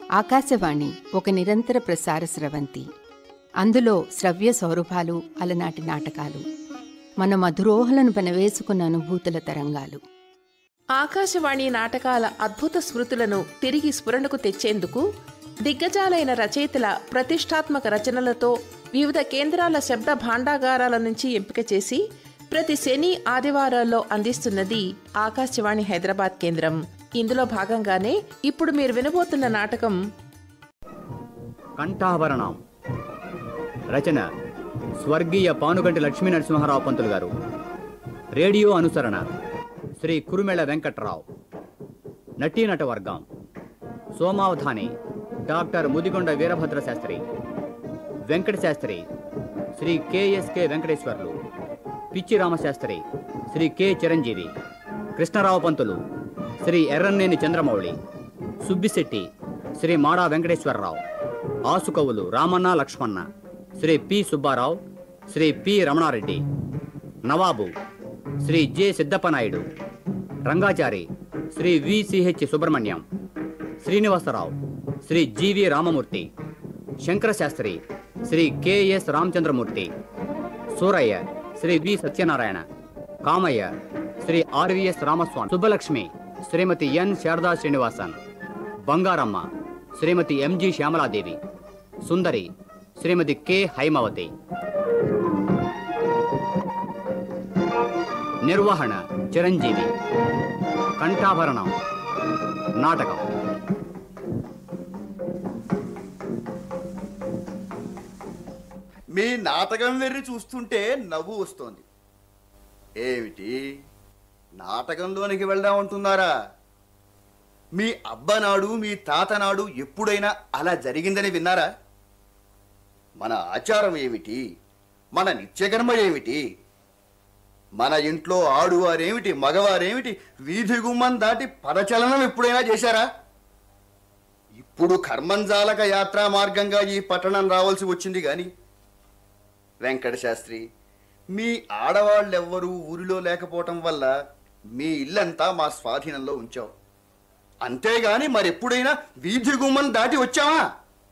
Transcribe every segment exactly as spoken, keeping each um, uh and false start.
ఆకాశవాణి ఒక నిరంతర ప్రసార స్రవంతి. అందులో శ్రవ్య సౌరభాలు, అలనాటి నాటకాలు, మన మధురోహలను పెనవేసుకున్న అనుభూతుల తరంగాలు. ఆకాశవాణి నాటకాల అద్భుత స్మృతులను తిరిగి స్ఫురణకు తెచ్చేందుకు దిగ్గజాలైన రచయితల ప్రతిష్టాత్మక రచనలతో వివిధ కేంద్రాల శబ్ద భాండాగారాల నుంచి ఎంపిక చేసి ప్రతి శని ఆదివారాల్లో అందిస్తున్నది ఆకాశవాణి హైదరాబాద్ కేంద్రం. ఇందులో భాగంగానే ఇప్పుడు మీరు వినబోతున్న నాటకం కంఠాభరణం. రచన స్వర్గీయ పానుగంటి లక్ష్మీ నరసింహారావు పంతులు గారు. రేడియో అనుసరణ శ్రీ కురుమెళ వెంకట్రావు. నటీనట వర్గం Somavadhani doctor Mudigonda Veerabhadra Sastri, Venkata Sastri Shri KSK Venkateswarlu, Pichchi Ramasastri Shri K Chiranjeevi, Krishnarao Pantulu Shri Erranneni Chandramouli, Subbisetti Shri Mada Venkateswararao, ఆసుకవులు రామన్న లక్ష్మణ శ్రీ పి సుబ్బారావు, శ్రీ పి రమణారెడ్డి, నవాబు Shri J Siddappanayudu, Rangachari Shri VCH Subrahmanyam, Srinivasarao Shri GV Ramamurthy, Sankarasastri Shri KS Ramachandramurthy, Surayya Shri V Satyanarayana, Kamayya Shri RVS Ramaswamy, Subbalakshmi శ్రీమతి N Sarada Srinivasan, Bangaramma Shrimati MG Shyamaladevi, Sundari Shrimati K Haimavathi. నిర్వహణ చిరంజీవి. కంఠాభరణం నాటకం. మీ నాటకం వెర్రి చూస్తుంటే నవ్వు వస్తోంది. ఏమిటి, నాటకంలోనికి వెళ్దామంటున్నారా? మీ అబ్బనాడు మీ తాతనాడు ఎప్పుడైనా అలా జరిగిందని విన్నారా? మన ఆచారం ఏమిటి, మన నిత్యకర్మ ఏమిటి, మన ఇంట్లో ఆడువారేమిటి మగవారేమిటి వీధి గుమ్మం దాటి పదచలనం ఎప్పుడైనా చేశారా? ఇప్పుడు కర్మంజాలక యాత్రా మార్గంగా ఈ పట్టణం రావాల్సి వచ్చింది. కానీ వెంకట శాస్త్రి, మీ ఆడవాళ్ళెవ్వరూ ఊరిలో లేకపోవటం వల్ల మీ ఇల్లంతా మా స్వాధీనంలో ఉంచాం. అంతేగాని మరెప్పుడైనా వీధి గుమ్మం దాటి వచ్చావా?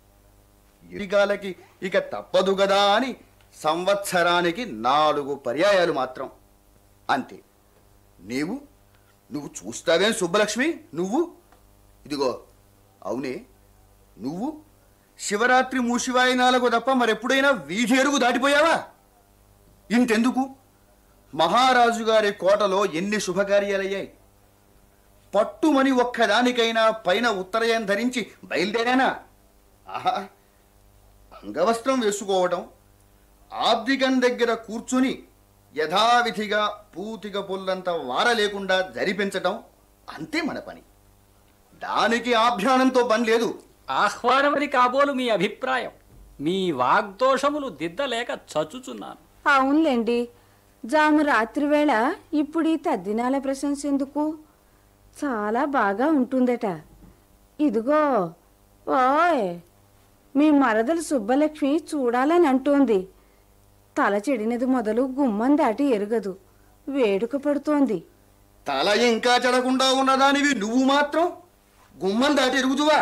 ఇరిగాలకి ఇక తప్పదు కదా అని సంవత్సరానికి నాలుగు పర్యాయాలు మాత్రం, అంతే. నీవు నువ్వు చూస్తావేం సుబ్బలక్ష్మి? నువ్వు ఇదిగో, అవునే, నువ్వు శివరాత్రి మూషివాయినాలకు తప్ప మరెప్పుడైనా వీధి ఎరుగు దాటిపోయావా? ఇంతెందుకు, మహారాజు గారి కోటలో ఎన్ని శుభకార్యాలయ్యాయి. పట్టుమని ఒక్కదానికైనా పైన ఉత్తరయం ధరించి బయలుదేరానా? ఆహా, అంగవస్త్రం వేసుకోవటం, ఆబ్దికం దగ్గర కూర్చుని యథావిధిగా పూతిక పుల్లంత వార లేకుండా జరిపించటం, అంతే మన పని. దానికి ఆభ్యానంతో పని లేదు. ఆహ్వానమని కాబోలు మీ అభిప్రాయం. మీ వాగ్దోషములు దిద్దలేక చచ్చుచున్నాను. అవునులేండి, జాము రాత్రి వేళ ఇప్పుడు ఈ తద్దినాల ప్రశంస ఎందుకు? చాలా బాగా ఉంటుందట. ఇదిగో ఓయ్, మీ మరదలు సుబ్బలక్ష్మి చూడాలని అంటోంది. తల చెడినది మొదలు గుమ్మం దాటి ఎరగదు, వేడుక పడుతోంది. తల ఇంకా చెడకుండా ఉన్నదానివి నువ్వు మాత్రం గుమ్మం దాటి ఎరుగుదువా?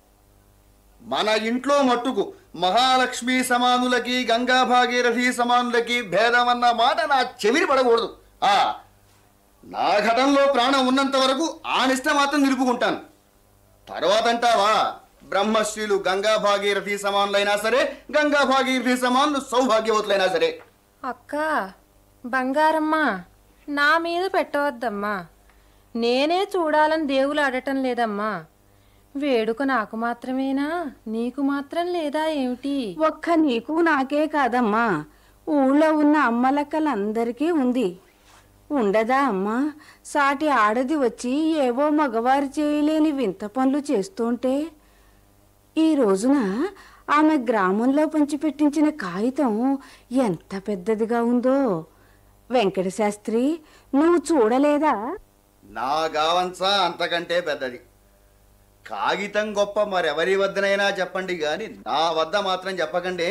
మన ఇంట్లో మట్టుకు మహాలక్ష్మి సమానులకి గంగా భాగీరథి సమానులకి భేదమన్న మాట నా చెవిని పడకూడదు. ఆ నా ఘటంలో ప్రాణం ఉన్నంత వరకు ఆ నిష్ట మాత్రం నిలుపుకుంటాను. తర్వాత అంటావా, బ్రహ్మశ్రీలు గంగా భాగీరథి సమానులైనా సరే, గంగా భాగీరథి సమానులు సౌభాగ్యవతులైనా సరే. అక్క బంగారమ్మ, నా మీద పెట్టవద్దమ్మా. నేనే చూడాలని దేవులు ఆడటం లేదమ్మా. వేడుక నాకు మాత్రమేనా, నీకు మాత్రం లేదా ఏమిటి? ఒక్క నీకు నాకే కాదమ్మా, ఊళ్ళో ఉన్న అమ్మలక్కలందరికీ ఉంది. ఉండదా అమ్మా? సాటి ఆడది వచ్చి ఏవో మగవారు చేయలేని వింత పనులు చేస్తుంటే, ఈ రోజున ఆమె గ్రామంలో పంచిపెట్టించిన కాగితం ఎంత పెద్దదిగా ఉందో. వెంకట శాస్త్రి, నువ్వు చూడలేదా? నా గావంచ అంతకంటే పెద్దది. కాగితం గొప్ప మరెవరి వద్దనైనా చెప్పండి, కానీ నా వద్ద మాత్రం చెప్పకండి.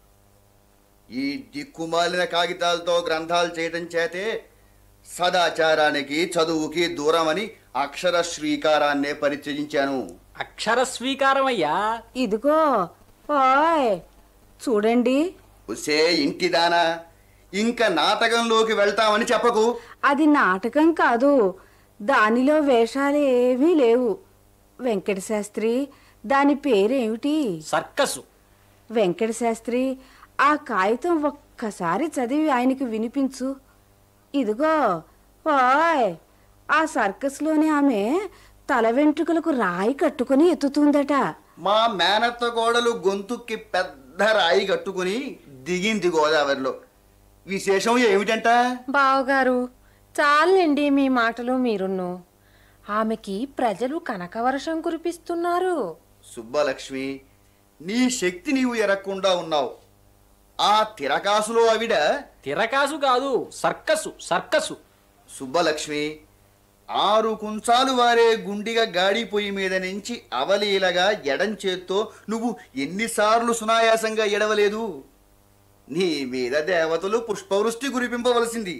ఈ దిక్కుమాలిన కాగితాలతో గ్రంథాలు చేయడం చేతే సదాచారానికి చదువుకి దూరమని అక్షర శ్రీకారాన్నే పరిత్యజించాను. అక్షర స్వీకారమయ్యా. ఇదిగో ఓయ్ చూడండి. ఉసే ఇంటిదానా, ఇంకా నాటకంలోకి వెళ్తామని చెప్పకు. అది నాటకం కాదు, దానిలో వేషాలు ఏమీ లేవు. వెంకట శాస్త్రి, దాని పేరేమిటి? సర్కసు. వెంకట శాస్త్రి, ఆ కాగితం ఒక్కసారి చదివి ఆయనకి వినిపించు. ఇదిగో ఓయ్, ఆ సర్కస్లోని ఆమె తల వెంట్రుకలకు రాయి కట్టుకుని ఎత్తుతుందట. మా మేనత్త కోడలు గొంతుక్కి పెద్ద రాయి కట్టుకుని దిగింది గోదావరిలో. విశేషం ఏమిటంట? బావగారు చాలండి మీ మాటలు మీరున్ను. ఆమెకి ప్రజలు కనకవర్షం కురిపిస్తున్నారు. సుబ్బలక్ష్మి, నీ శక్తి నీవు ఎరక్కుండా ఉన్నావు. ఆ తిరకాసులో ఆవిడ తిరకాసు కాదు, సర్కసు సర్కసు. సుబ్బలక్ష్మి, ఆరు కుంచాలు వారే గుండిగా గాడి పొయ్యి మీద నుంచి అవలీలగా ఎడం చేత్తో నువ్వు ఎన్నిసార్లు సునాయాసంగా ఎడవలేదు? నీ మీద దేవతలు పుష్పవృష్టి కురిపింపవలసింది.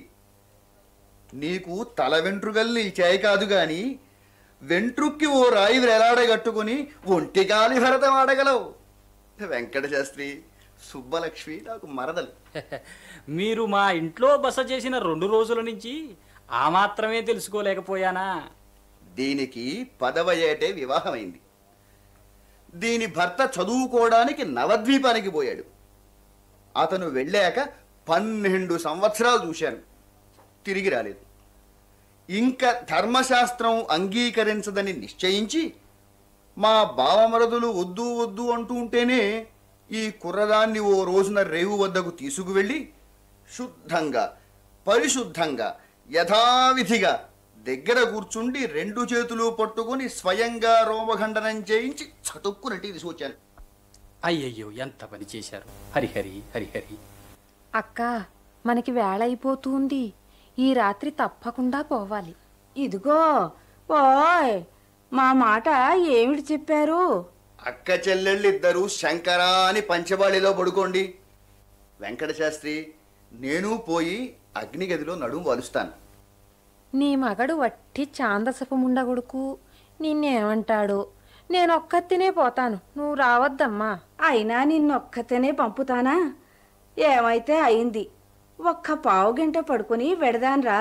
నీకు తల వెంట్రుకల్ని ఇచ్చాయి కాదు గాని వెంట్రుక్కి ఓ రాయి వేలాడగట్టుకుని ఒంటికాలి భరతం ఆడగలవు. వెంకట శాస్త్రి, సుబ్బలక్ష్మి నాకు మరదలు. మీరు మా ఇంట్లో బస చేసిన రెండు రోజుల నుంచి ఆ మాత్రమే తెలుసుకోలేకపోయానా? దీనికి పదవ ఏటే వివాహమైంది. దీని భర్త చదువుకోవడానికి నవద్వీపానికి పోయాడు. అతను వెళ్ళాక పన్నెండు సంవత్సరాలు చూశాను, తిరిగి రాలేదు. ఇంకా ధర్మశాస్త్రం అంగీకరించదని నిశ్చయించి మా బావమరదులు వద్దు వద్దు అంటూ ఉంటేనే ఈ కుర్రదాన్ని ఓ రోజున రేవు వద్దకు తీసుకువెళ్ళి శుద్ధంగా పరిశుద్ధంగా యథావిధిగా దగ్గర కూర్చుండి రెండు చేతులు పట్టుకుని స్వయంగా రోమఖండనం చేయించి చటుక్కునటి తీసుకొచ్చాను. అయ్యయ్యో, ఎంత పని చేశారు. హరిహరి హరిహరి. అక్క, మనకి వేళ అయిపోతుంది. ఈ రాత్రి తప్పకుండా పోవాలి. ఇదిగో ఓయ్, మా మాట ఏమిటి చెప్పారు? అక్క చెల్లెళ్ళిద్దరూ శంకరా అని పంచబాళిలో పడుకోండి. వెంకట శాస్త్రి, నేను పోయి అగ్నిగదిలో నడుము వలుస్తాను. నీ మగడు వట్టి చాందసపు ముండగొడుకు. నిన్నేమంటాడు? నేనొక్కతినే పోతాను, నువ్వు రావద్దమ్మా. అయినా నిన్నొక్కతేనే పంపుతానా? ఏమైతే అయింది, ఒక్క పావు గంట పడుకుని వెడదాన్రా.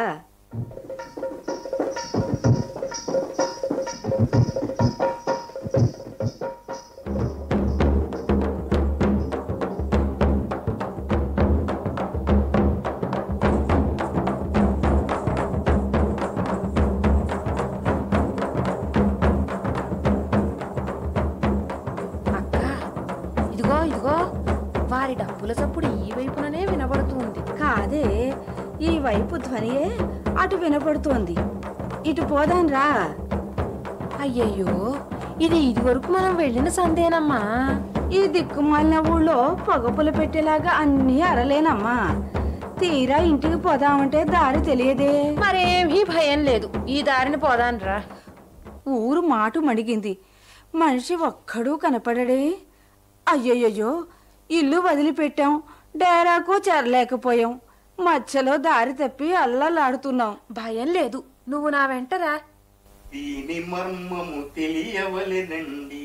వారి డప్పుల చప్పుడు ఈ వైపుననే వినబడుతుంది. కాదే, ఈ వైపు ధ్వనియే అటు వినపడుతోంది. ఇటు పోదాన్రా. అయ్యయ్యో, ఇది ఇదివరకు మనం వెళ్ళిన సందేనమ్మా. ఈ దిక్కుమాలిన ఊళ్ళో పొగపులు పెట్టేలాగా అన్నీ అరలేనమ్మా. తీరా ఇంటికి పోదామంటే దారి తెలియదే. మరేమీ భయం లేదు, ఈ దారిని పోదాన్రా. ఊరు మాటు మణిగింది, మనిషి ఒక్కడూ కనపడడే. అయ్యయ్యో, ఇల్లు వదిలిపెట్టాం, డేరాకు చేరలేకపోయాం. మధ్యలో దారి తప్పి అల్లలాడుతున్నాం. భయం లేదు, నువ్వు నా వెంటరా. దీని మర్మము తెలియవలెనండి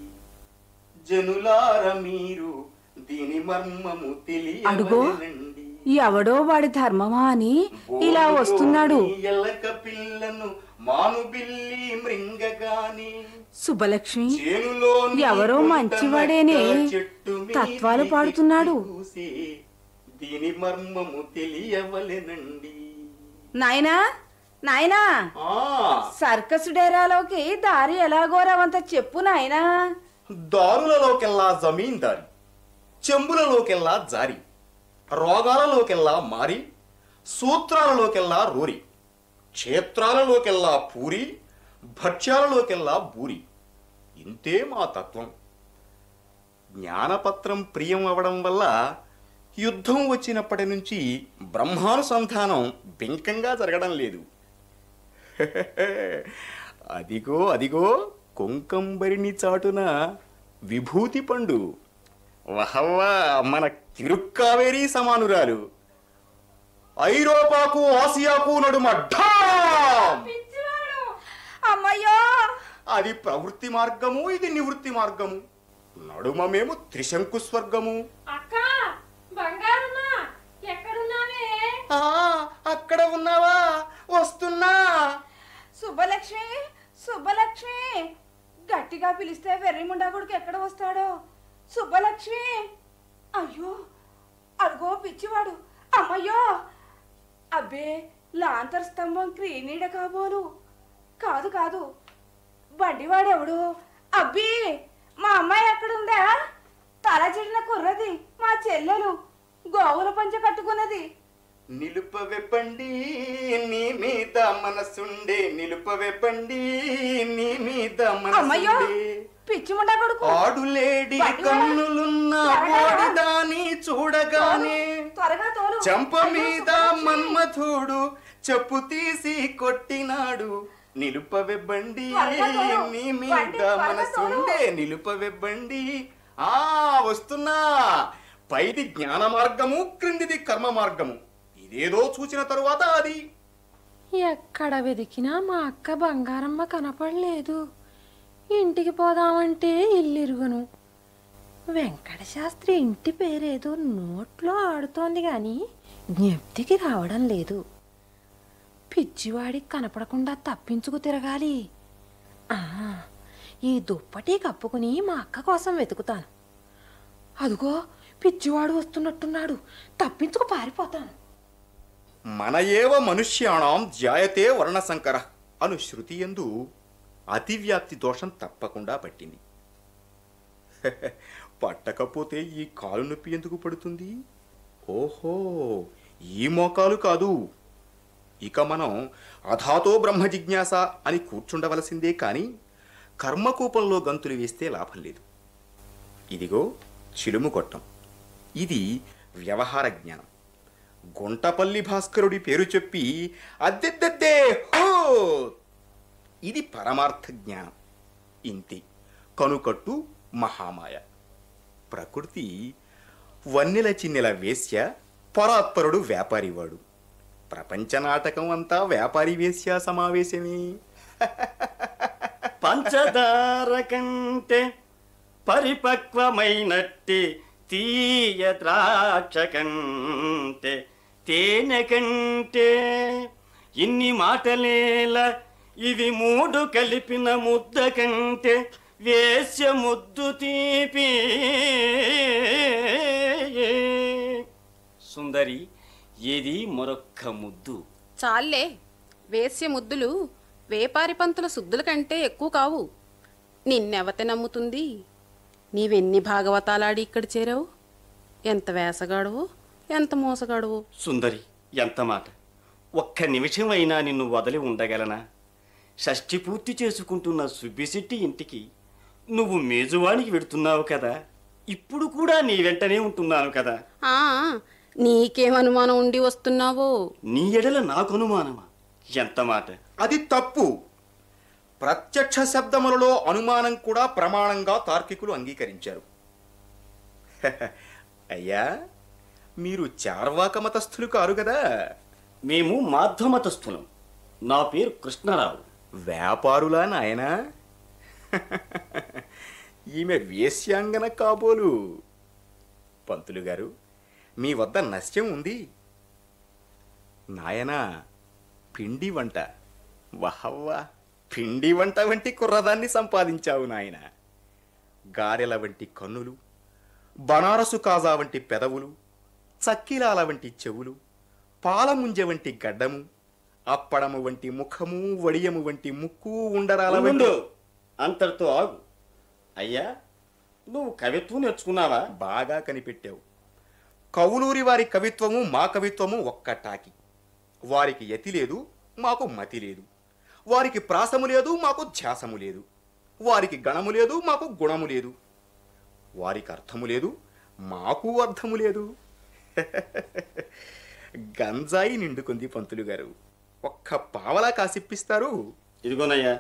జనులార, మీరు దీని మర్మము తెలియవలెనండి. ఎవడో వాడి ధర్మమా అని ఇలా వస్తున్నాడు. ఎలక పిల్లను మానుబిల్లి మృంగగాని. సుబ్బలక్ష్మి, ఎవరో మంచివాడేనే తత్వాలు పాడుతున్నాడు. దీని మర్మము తెలియవలెనండి. నాయనా నాయనా, సర్కసు డేరాలోకి దారి ఎలాగోరావంత చెప్పు నాయనా. దారులలోకెల్లా జమీందారి, చెంబులలోకెల్లా జారి, రోగాలలోకెల్లా మారి, సూత్రాలలోకెల్లా రూరి, క్షేత్రాలలోకెల్లా పూరి, భక్ష్యాలలోకెల్లా బూరి. ఇంతే మా తత్వం. జ్ఞానపత్రం ప్రియం అవడం వల్ల యుద్ధం వచ్చినప్పటి నుంచి బ్రహ్మానుసంధానం బింకంగా జరగడం లేదు. అదిగో అదిగో కొంకంబరిని చాటున విభూతి పండు. వహవ్వా, మన తిరుక్కావేరీ సమానురాలు. ఐరోపాకు ఆసియాకు నడుమ ఢామ్. అమ్మయ్యో, అది ప్రవృత్తి మార్గము, ఇది నివృత్తి మార్గము. నడుమ మేము త్రిశంకు స్వర్గము. అక్క బంగారమ్మా ఎక్కడున్నావే? అక్కడ ఉన్నావా? వస్తున్నా. సుబ్బలక్ష్మి, సుబ్బలక్ష్మి, గట్టిగా పిలిస్తే వెర్రి ముండాకుడికి ఎక్కడ వస్తాడో? సుబ్బలక్ష్మి, అయ్యో అడుగో పిచ్చివాడు, అమ్మయ్యో. అబ్బే లాంతర్ స్తంభం క్రీనీడ కాబోలు. కాదు కాదు, బండివాడెవడు? అబ్బి మా అమ్మాయి ఎక్కడుందా? తల చెడిన కుర్రది, మా చెల్లెలు గోవుల పంచ కట్టుకున్నది. నిలుపవే బండి నీ మీద మనసుండే, నిలుపవే బండి నీ మీద మనసుండే. పిచ్చి ముండా కొడుకు, ఆడులేడి కన్నులున్న బోడిదాని చూడగానే చంప మీద మన్మథుడు చెప్పు తీసి కొట్టినాడు. నిలుపవే బండి నీ మీద మనసుండే, నిలుపవే బండి. ఆ వస్తున్నా. పైది జ్ఞాన మార్గము, క్రిందిది కర్మ మార్గము. ఇదేదో చూసిన తరువాత అది. ఎక్కడ వెతికినా మా అక్క బంగారమ్మ కనపడలేదు. ఇంటికి పోదామంటే ఇల్లిరుగును. వెంకట శాస్త్రి ఇంటి పేరేదో నోట్లో ఆడుతోంది గాని జ్ఞప్తికి రావడం లేదు. పిచ్చివాడికి కనపడకుండా తప్పించుకు తిరగాలి. ఆ ఈ దుప్పటి కప్పుకుని మా అక్క కోసం వెతుకుతాను. అదుగో పిచ్చివాడు వస్తున్నట్టున్నాడు, తప్పించుకు పారిపోతాను. మన ఏవ మనుష్యాణం జాయతే వర్ణశంకర అను శృతి యందు అతివ్యాప్తి దోషం తప్పకుండా పట్టింది. పట్టకపోతే ఈ కాలు నొప్పి ఎందుకు పడుతుంది? ఓహో, ఈ మోకాలు కాదు. ఇక మనం అధాతో బ్రహ్మ జిజ్ఞాస అని కూర్చుండవలసిందే కానీ కర్మకూపంలో గంతులు వేస్తే లాభం లేదు. ఇదిగో చిలుము కొట్టం. ఇది వ్యవహార జ్ఞానం. గుంటపల్లి భాస్కరుడి పేరు చెప్పి అద్దెద్దద్దే హో, ఇది పరమార్థ జ్ఞానం. ఇంతి కనుకట్టు మహామాయ. ప్రకృతి వన్నెల చిన్నెల వేశ్య, పరాత్పరుడు వ్యాపారివాడు. ప్రపంచ నాటకం అంతా వ్యాపారి వేశ్య సమావేశమే. పంచదార కంటే పరిపక్వమైనట్టి తీయ ద్రాక్ష కంటే తేనె కంటే ఇన్ని మాటలేల ఇవి మూడు కలిపిన ముద్ద కంటే వేశ్య ముద్దు తీపి. సుందరి, ఏది మరొక్క ముద్దు? చాలే, వేశ్య ముద్దులు వేపారి పంతుల శుద్ధుల కంటే ఎక్కువ కావు. నిన్నెవత నమ్ముతుంది? నీవెన్ని భాగవతాలాడి ఇక్కడ చేరావు? ఎంత వేసగాడువో, ఎంత మోసగాడువో. సుందరి, ఎంత మాట! ఒక్క నిమిషం అయినా నిన్ను వదిలి ఉండగలనా? షష్ఠి పూర్తి చేసుకుంటున్న సుబ్బిశెట్టి ఇంటికి నువ్వు మేజువానికి వెడుతున్నావు కదా, ఇప్పుడు కూడా నీ వెంటనే ఉంటున్నాను కదా. ఆ నీకేం అనుమానం ఉండి వస్తున్నావో? నీ ఎడల నాకు అనుమానమా? ఎంత మాట! అది తప్పు. ప్రత్యక్ష శబ్దములలో అనుమానం కూడా ప్రమాణంగా తార్కికులు అంగీకరించారు. అయ్యా, మీరు చార్వాక మతస్థులు కారు కదా? మేము మాధ్వమతస్థులం. నా పేరు కృష్ణరావు. వ్యాపారులా నాయనా? ఈమె వేశ్యాంగన కాబోలు. పంతులు గారు, మీ వద్ద నశ్యం ఉంది. నాయనా, పిండి వంట. వహవ్వా, పిండి వంట వంటి కుర్రదాన్ని సంపాదించావు నాయన. గారెల వంటి కన్నులు, బనారసు కాజా వంటి పెదవులు, చక్కిలాల వంటి చెవులు, పాలముంజ వంటి గడ్డము, అప్పడము వంటి ముఖము, వడియము వంటి ముక్కు, ఉండరాల వంటి. అంతటితో ఆగు. అయ్యా, నువ్వు కవిత్వం నేర్చుకున్నావా? బాగా కనిపెట్టావు. కవులూరి వారి కవిత్వము మా కవిత్వము ఒక్కటాకి. వారికి యతి లేదు, మాకు మతి లేదు. వారికి ప్రాసము లేదు, మాకు ధ్యాసము లేదు. వారికి గణము లేదు, మాకు గుణము లేదు. వారికి అర్థము లేదు, మాకు అర్థము లేదు. గంజాయి నిండుకుంది పంతులు గారు. ఒక్క పావలా కాసిప్పిస్తారు. ఇదిగోనయ్యా,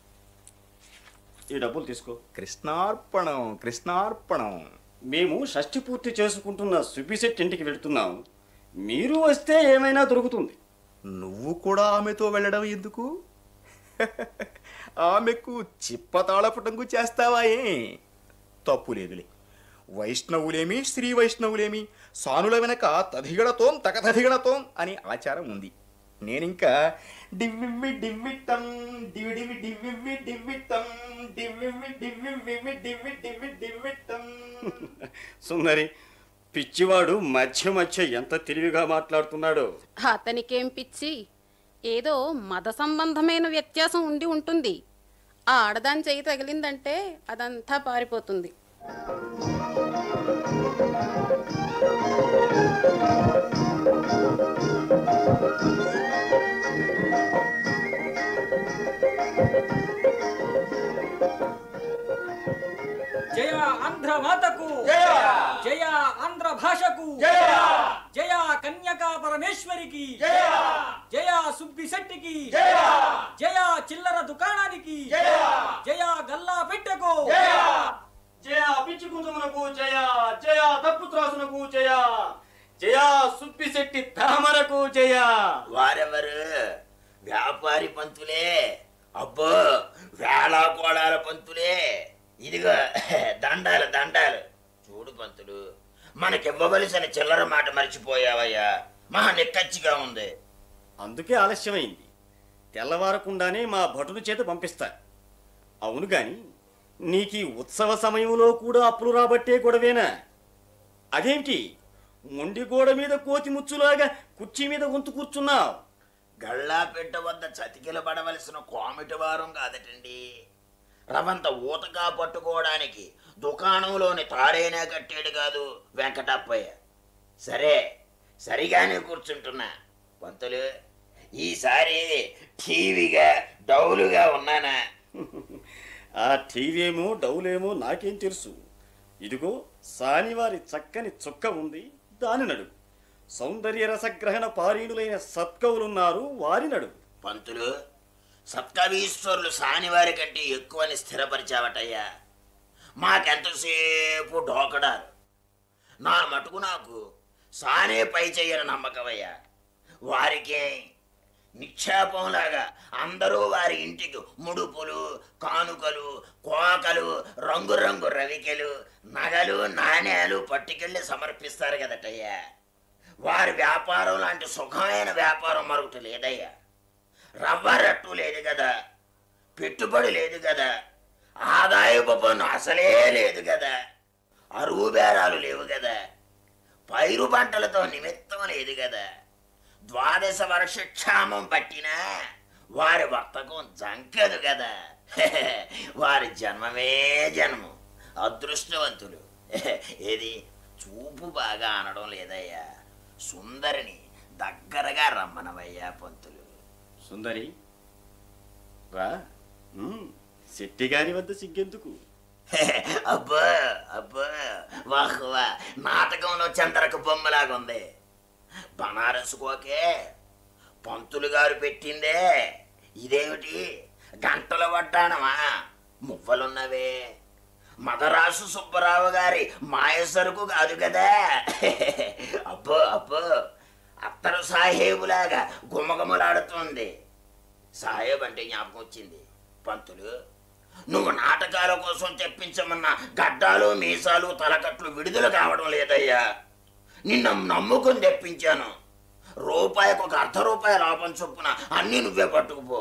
ఈ డబ్బులు తీసుకో. కృష్ణార్పణం, కృష్ణార్పణం. మేము షష్ఠి పూర్తి చేసుకుంటున్న సుబ్బిశెట్టి ఇంటికి వెళుతున్నాం. మీరు వస్తే ఏమైనా దొరుకుతుంది. నువ్వు కూడా ఆమెతో వెళ్ళడం ఎందుకు? ఆమెకు చిప్పతాళపుటంగు చేస్తావాయే? తప్పు లేదులే. వైష్ణవులేమి శ్రీ వైష్ణవులేమి సానుల వెనక తధిగడతోం తకతధిగడతోం అని ఆచారం ఉంది. నేనింకా డివ్వివ్వి డివ్విట్టం డివిడివి డివ్వివ్వి డివ్విట్టం డివ్వివ్వి డివ్వివ్వి డివ్వి డివ్వి డివ్విట్టం. సుందరి, పిచ్చివాడు మధ్య మధ్య ఎంత తెలివిగా మాట్లాడుతున్నాడో. అతనికేం పిచ్చి, ఏదో మత సంబంధమైన వ్యత్యాసం ఉండి ఉంటుంది. ఆ ఆడదాని చెయ్యి తగిలిందంటే అదంతా పారిపోతుంది. జయ ఆంధ్ర మాతకు, జయ ఆంధ్ర భాషకు, జయ కన్యకా పరమేశ్వరికి, జయ సుబ్బి శెట్టికి, జయ చిల్లర దుకాణానికి, జయ గల్లా పెట్టకు, జయ పిచ్చి కుంజమునకు జయ, జయ తప్పు త్రాసునకు జయ, జయ సుబ్బి శెట్టి తామరకు జయ. వారెవరు? వ్యాపారి పంతులే. అబ్బో, వేళా కోడాల పంతులే. ఇదిగో దండాలు దండాలు. చూడు పంతులు, మనకివ్వవలసిన చిల్లర మాట మర్చిపోయావయ్యా. మహా నిక్కచ్చిగా ఉంది. అందుకే ఆలస్యమైంది. తెల్లవారకుండానే మా భటుని చేత పంపిస్తా. అవును గాని నీకీ ఉత్సవ సమయంలో కూడా అప్పులు రాబట్టే గొడవేనా? అదేంటి మొండి గోడ మీద కోతి ముచ్చులాగా కుర్చీ మీద గొంతు కూర్చున్నావు? గళ్ళాపెట్ట వద్ద చతికిల పడవలసిన కోమిటి వారం కాదటండి. రవంత ఊతగా పట్టుకోవడానికి దుకాణంలోని తాడైనా కట్టాడు కాదు వెంకటప్పయ్య. సరే, సరిగానే కూర్చుంటున్నా. పంతులు, ఈసారి టీవీగా డౌలుగా ఉన్నానా? ఆ టీవీమో డౌలేమో నాకేం తెలుసు. ఇదిగో సానివారి చక్కని చుక్క ఉంది, దాని నడు. సౌందర్య రసగ్రహణ పారీణులైన సత్కవులున్నారు, వారి నడు. పంతులు, సత్కవీశ్వరులు సానివారి కంటే ఎక్కువని స్థిరపరిచావటయ్యా. మాకెంతసేపు డోకడారు. నా మటుకు నాకు సానే పై చెయ్యని నమ్మకమయ్యా. వారికే నిక్షేపంలాగా అందరూ వారి ఇంటికి ముడుపులు, కానుకలు, కోకలు, రంగురంగు రవికెలు, నగలు, నాణ్యాలు పట్టుకెళ్ళి సమర్పిస్తారు కదటయ్యా. వారి వ్యాపారం లాంటి సుఖమైన వ్యాపారం మరొకటి లేదయ్యా. రవ్వరట్టు లేదు కదా, పెట్టుబడి లేదు కదా, ఆదాయపు పన్ను అసలే లేదు కదా, అరువు బేరాలు లేవు కదా, పైరు పంటలతో నిమిత్తం లేదు కదా. ద్వాదశ వర్ష క్షామం పట్టినా వారి వర్తకం జంకదు కదా. వారి జన్మమే జన్మం. అదృష్టవంతులు. ఏది చూపు బాగా అనడం లేదయ్యా. సుందరిని దగ్గరగా రమ్మనవయ్యా పంతులు. సుందరి రా, శెట్టి గారి వద్ద సిగ్గెందుకు? అబ్బా అబ్బా, వాహ్ వా, నాటకంలో చంద్రక బొమ్మలాగుంది. బనారస్ కోకే పంతులు గారు పెట్టిందే. ఇదేమిటి గంటల వడ్డానమా? మువ్వలున్నవే. మదరాసు సుబ్బరావు గారి మాయ సరుకు కాదు కదా. అబ్బో అబ్బో, అత్తరు సాహేబులాగా గుమగుమలాడుతుంది. సాహేబ్ అంటే జ్ఞాపకం వచ్చింది. పంతులు, నువ్వు నాటకాల కోసం తెప్పించమన్న గడ్డాలు, మీసాలు, తలకట్లు విడుదల కావడం లేదయ్యా. నిన్ను నమ్ముకుని తెప్పించాను. రూపాయికి ఒక అర్ధ రూపాయి లాభం చొప్పున అన్నీ నువ్వే పట్టుకుపో.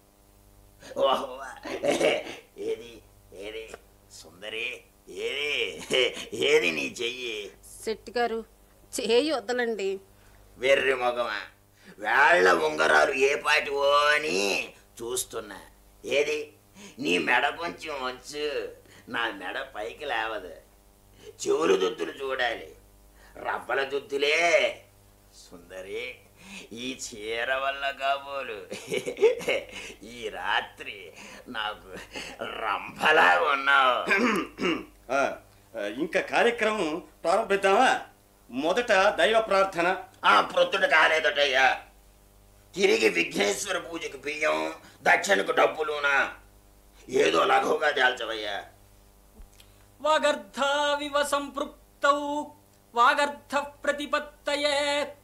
ఏది ఏది సుందరి, ఏది ఏది నీ చెయ్యి? శెట్టి గారు, చేయి వదలండి. వెర్రి మొగమా, వేళ్ల ఉంగరాలు ఏ పాటివో అని చూస్తున్నా. ఏది నీ మెడ కొంచెం వచ్చు. నా మెడ పైకి లేవదు. చెవులు దుద్దులు చూడాలి, రవ్వల దుద్దులే. సుందరి, ఈ చీర వల్ల కాబోలు ఈ రాత్రి నాకు రంభలా ఉన్నావు. ఇంకా కార్యక్రమం ప్రారంభిద్దామా? మొదట దైవ ప్రార్థన. ఆ ప్రొద్దుట కాలేదటయ్యా. తిరిగి విఘ్నేశ్వర పూజకి బియ్యం, దక్షిణకు డబ్బులునా ఏదో లఘువుగా దాల్చవయ్యా. వాగర్ధావివ సంపృక్తౌ వాగర్ధ ప్రతిపత్తయే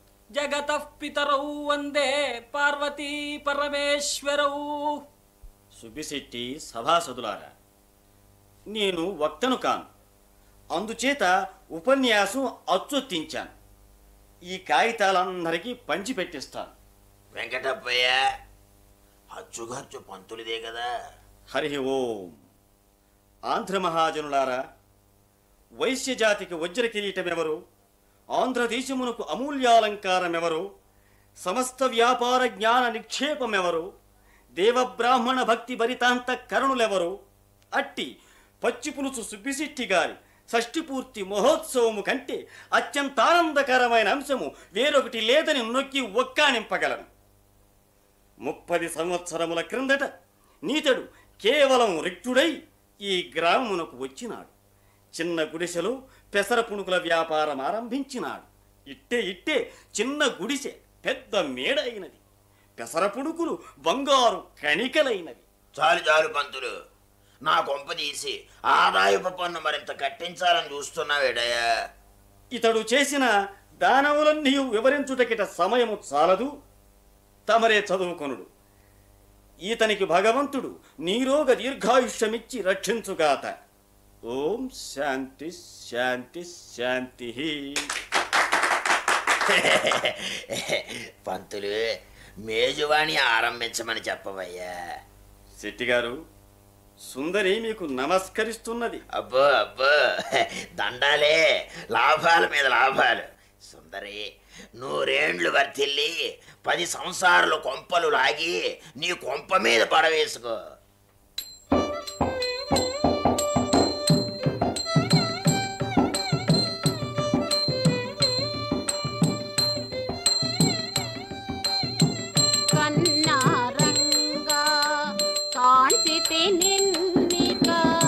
జగతః పితరౌ వందే పార్వతీ పరమేశ్వరౌ. సుబ్బిశెట్టి సభాసదులారా, నేను వక్తను కాను, అందుచేత ఉపన్యాసం అచ్చొత్తించాను. ఈ కాగితాలందరికీ పంచిపెట్టిస్తాను. వెంకటప్పయ్య, అచ్చుగచ్చు పంతులిదే కదా. హరి ఓం. ఆంధ్ర మహాజనులారా, వైశ్య జాతికి వజ్ర కిరీటమెవరు, ఆంధ్రదేశమునకు అమూల్యాలంకారమెవరు, సమస్త వ్యాపార జ్ఞాన నిక్షేపమెవరు, దేవబ్రాహ్మణ భక్తి భరితాంత కరుణులెవరు, అట్టి పచ్చిపులుసు సుబ్బిశెట్టి గారి షష్ఠిపూర్తి మహోత్సవము కంటే అత్యంతానందకరమైన అంశము వేరొకటి లేదని నొక్కి ఒక్కానింపగలను. ముప్పది సంవత్సరముల క్రిందట నీతడు కేవలం రిక్తుడై ఈ గ్రామమునకు వచ్చినాడు. చిన్న గుడిసెలో పెసర పుణుకుల వ్యాపారం ఆరంభించినాడు. ఇట్టే ఇట్టే చిన్న గుడిసె పెద్ద మేడ అయినది, పెసర పుణుకులు బంగారు కణికలైనవి. చాలు చాలు పంతులు, నా కొంప తీసి ఆదాయపు పన్ను మరింత కట్టించాలని చూస్తున్నావేడయ్యా. ఇతడు చేసిన దానములన్నీ వివరించుటకిట సమయము చాలదు. తమరే చదువుకొనుడు. ఈతనికి భగవంతుడు నీరోగ దీర్ఘాయుష్యమిచ్చి రక్షించుగాత. ఓం శాంతి శాంతి శాంతి. పంతులు, మేజువాణి ఆరంభించమని చెప్పవయ్యా. శెట్టిగారు, సుందరి మీకు నమస్కరిస్తున్నది. అబ్బో అబ్బో, దండాలే, లాభాల మీద లాభాలు. సుందరి, నూరేండ్లు వర్తిల్లి పది సంసారాలు కొంపలు లాగి నీ కొంప మీద పడవేసుకో. కన్నారంగా కాంచితే నిన్నిక,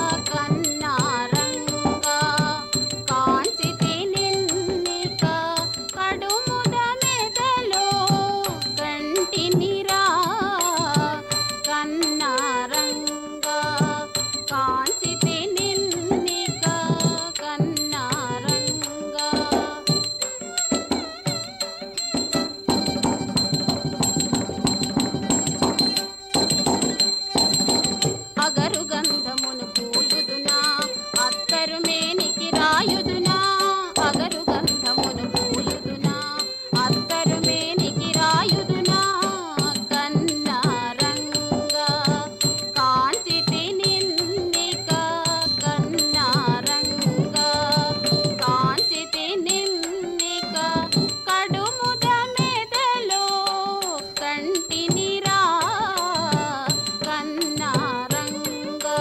కన్నారంగా కాంచితే నిన్నిక, కడుముద మెదలో కంటినిరా. కన్నారంగా కాంచితే నిన్నిక, కన్నారంగా. అగరు గంధమును పూయుదునా, అత్తరు మేనికి రాయుదునా. అగరు గంధమును పూయుదునా, అత్తరు మేనికి రాయుదునా. కన్నారంగా కాంచితి నిన్నిక, కన్నారంగా కాంచితి నిన్నిక, కడుముద మెదలో కంటినిరా. కన్నారంగా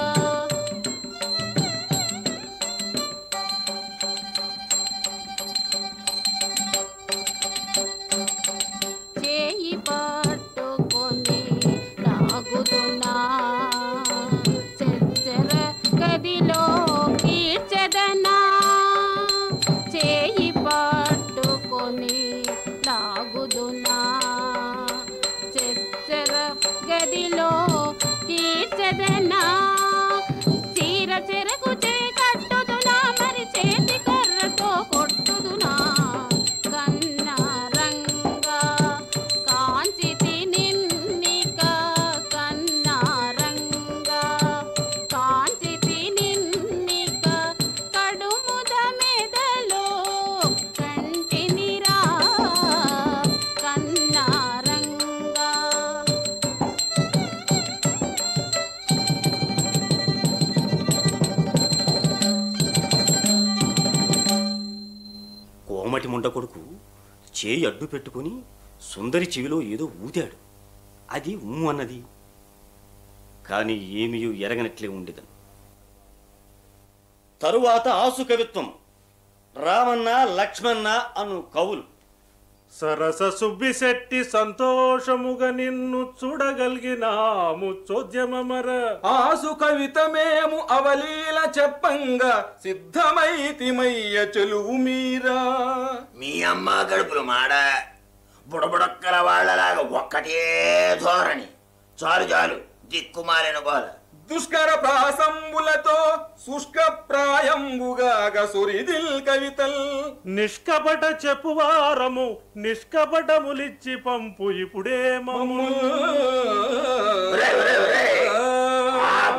చేయి పట్టుకొని లాగుదునా, చెచ్చర గదిలో కీర్చెదనా. చేయి పట్టుకొని లాగుదునా, చెచ్చర గదిలో కీర్చెదనా. చీర చెరకు చే కట్టుదునా, మరి చేతి కర్రతో కొట్టుదునా. కన్నారంగా కాంచితి నిన్నిక, కన్నారంగా కాంచితి నిన్నిక, కడుముద మెదలో కంటినిరా. కన్నారంగా కోమటి ముండ కొడుకు చేయి అడ్డు పెట్టుకుని సుందరి చెవిలో ఏదో ఊదాడు. అది ఊ అన్నది, కానీ ఏమీ ఎరగనట్లే ఉండేదను. తరువాత ఆసు కవిత్వం, రామన్న లక్ష్మణ అను కవులు. సరస సుబ్బిశెట్టి సంతోషముగా నిన్ను చూడగలిగినాము చోద్యమర. ఆసు కవితమేము అవలీల చెప్పంగా సిద్ధమైతిమయ్య చెలువు మీరా. మీ అమ్మ గడుపులు మాడ, బుడబుడక్కల వాళ్ళలాగా ఒక్కటే ధోరణి. చాలు చాలు, దిక్కుమాలిన గోల. దుష్కర ప్రాసంబులతో శుష్క ప్రాయంబుగాగ సురిదిల్ కవితల్. నిష్కపట చెప్పువారము నిష్కపటములిచ్చి పంపు ఇప్పుడే మమ్ము.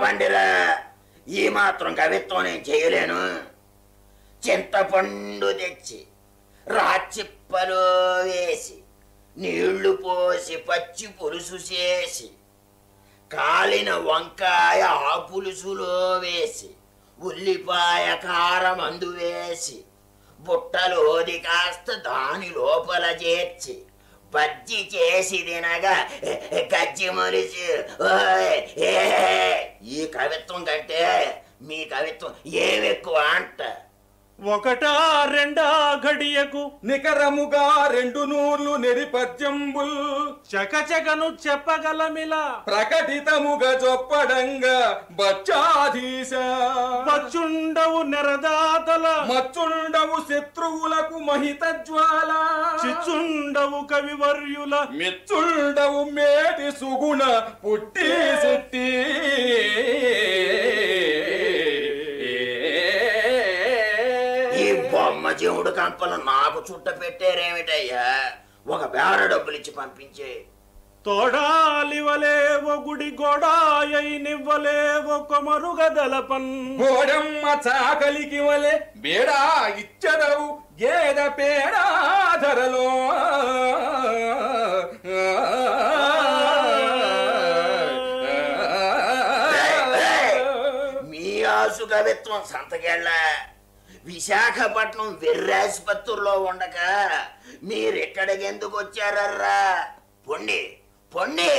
ఆపండిరా, ఈ మాత్రం కవిత్వం నేను చేయలేను. చింతపండు తెచ్చి రాచిప్పలో వేసి నీళ్లు పోసి పచ్చి పులుసు చేసి కాలిన వంకాయ ఆ పులుసులో వేసి ఉల్లిపాయ కారం అందు వేసి బుట్టలోది కాస్త దాని లోపల చేర్చి బజ్జి చేసి తినగా గజ్జి మొలిచి ఈ కవిత్వం కంటే మీ కవిత్వం ఏమెక్కువ అంట. ఒకటా రెండా ఘడియకు నికరముగా రెండు నూర్లు నెరిపద్యంబుల్ చకచకను చెప్పగలమిలా ప్రకటితముగా చొప్పడంగా బచ్చాధీశ బచ్చుండవు నెరదాతల మచ్చుండవు శత్రువులకు మహిత జ్వాల చిచ్చుండవు కవివర్యుల మెచ్చుండవు మేటి సుగుణ పుట్టి శెట్టి బొమ్మజీవుడు కంపలు నాకు చుట్ట పెట్టారేమిటయ్యా? ఒక బేర డబ్బులిచ్చి పంపించే. తోడాలివలేవో గుడి గోడాయనివ్వలేవో కొమరుగదలపన్ గోడమ్మ చాకలికి వలె బేడా ఇచ్చదవు గేద పేడా ధరలో మీ ఆసు కవిత్వం సంతకెళ్ళ విశాఖపట్నం వెర్రాసుపత్రుల్లో ఉండక మీరెక్కడికి ఎందుకు వచ్చారర్రా? పొండి పొండి.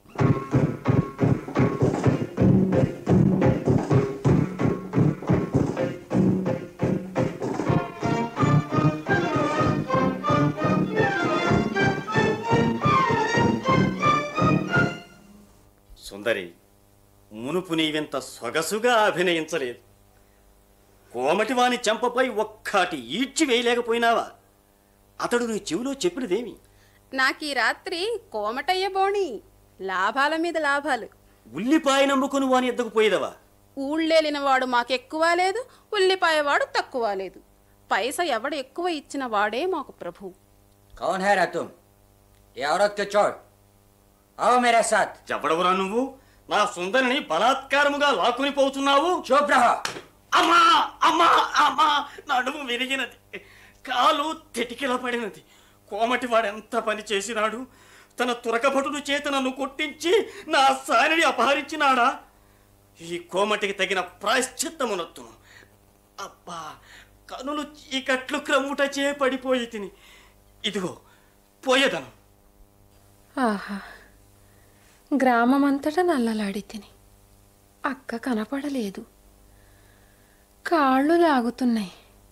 సుందరి, మునుపు నీవింత సొగసుగా అభినయించలేదు. కోమటివాని చెంపపై ఒక్కటి ఈడ్చి వేయలేకపోయినావా? అతడు నీ చెవిలో చెప్పినదేమి? నాకీ రాత్రి కోమటయ్య బోణి, లాభాల మీద లాభాలు. ఉల్లిపాయ నమ్ముకుని వాని ఎద్దకు పోయేదవా? ఊళ్ళేలిన వాడు మాకెక్కువ లేదు, ఉల్లిపాయవాడు తక్కువ లేదు. పైస ఎవడు ఎక్కువ ఇచ్చిన వాడే మాకు ప్రభు. कौन है रा तुम? ये औरत के चोट आओ मेरे साथ. ఎవడవురా నువ్వు? నా సుందరిని బలాత్కారముగా లాక్కుని పోతున్నావు. चुप रहो. అమ్మా అమ్మా అమ్మా, నడుము విరిగినది, కాలు తెటికిల పడినది. కోమటి వాడెంత పని చేసినాడు? తన తురకభటుడు చేత నన్ను కొట్టించి నా సానిని అపహరించినాడా? ఈ కోమటికి తగిన ప్రాయశ్చిత్తమునొత్తును. అబ్బా, కనులు చీకట్లు క్రమ్ముట చే పడిపోయి తిని. ఇదిగో పోయేదను. ఆహా, గ్రామమంతటా నల్లలాడి తిని. అక్క కనపడలేదు. కాళ్ళు లాగుతున్నాయి.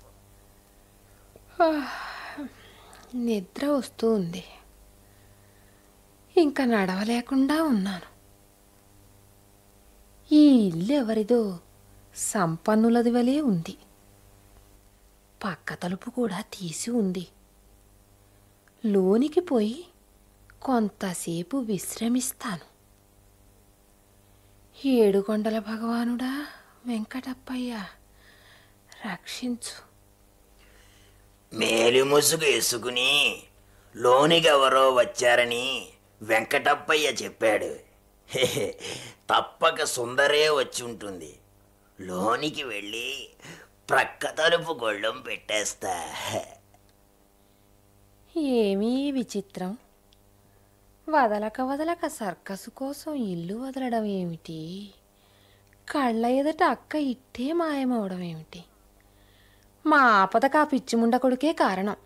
నిద్ర వస్తూ ఉంది. ఇంకా నడవలేకుండా ఉన్నాను. ఈ ఇల్లు ఎవరిదో సంపన్నులది వలే ఉంది. పక్క తలుపు కూడా తీసి ఉంది. లోనికి పోయి కొంతసేపు విశ్రమిస్తాను. ఏడుకొండల భగవానుడా వెంకటప్పయ్య రక్షించు. మేలి ముసుగు వేసుకుని లోనికెవరో వచ్చారని వెంకటప్పయ్య చెప్పాడు. తప్పక సుందరే వచ్చి ఉంటుంది. లోనికి వెళ్ళి ప్రక్క తలుపు గొళ్ళెం పెట్టేస్తా. ఏమీ విచిత్రం. వదలక వదలక సర్కసు కోసం ఇల్లు వదలడం ఏమిటి? కళ్ళ ఎదుట అక్క ఇట్టే మాయమవడం ఏమిటి? మా ఆపదకు ఆ పిచ్చిముండ కొడుకే కారణం.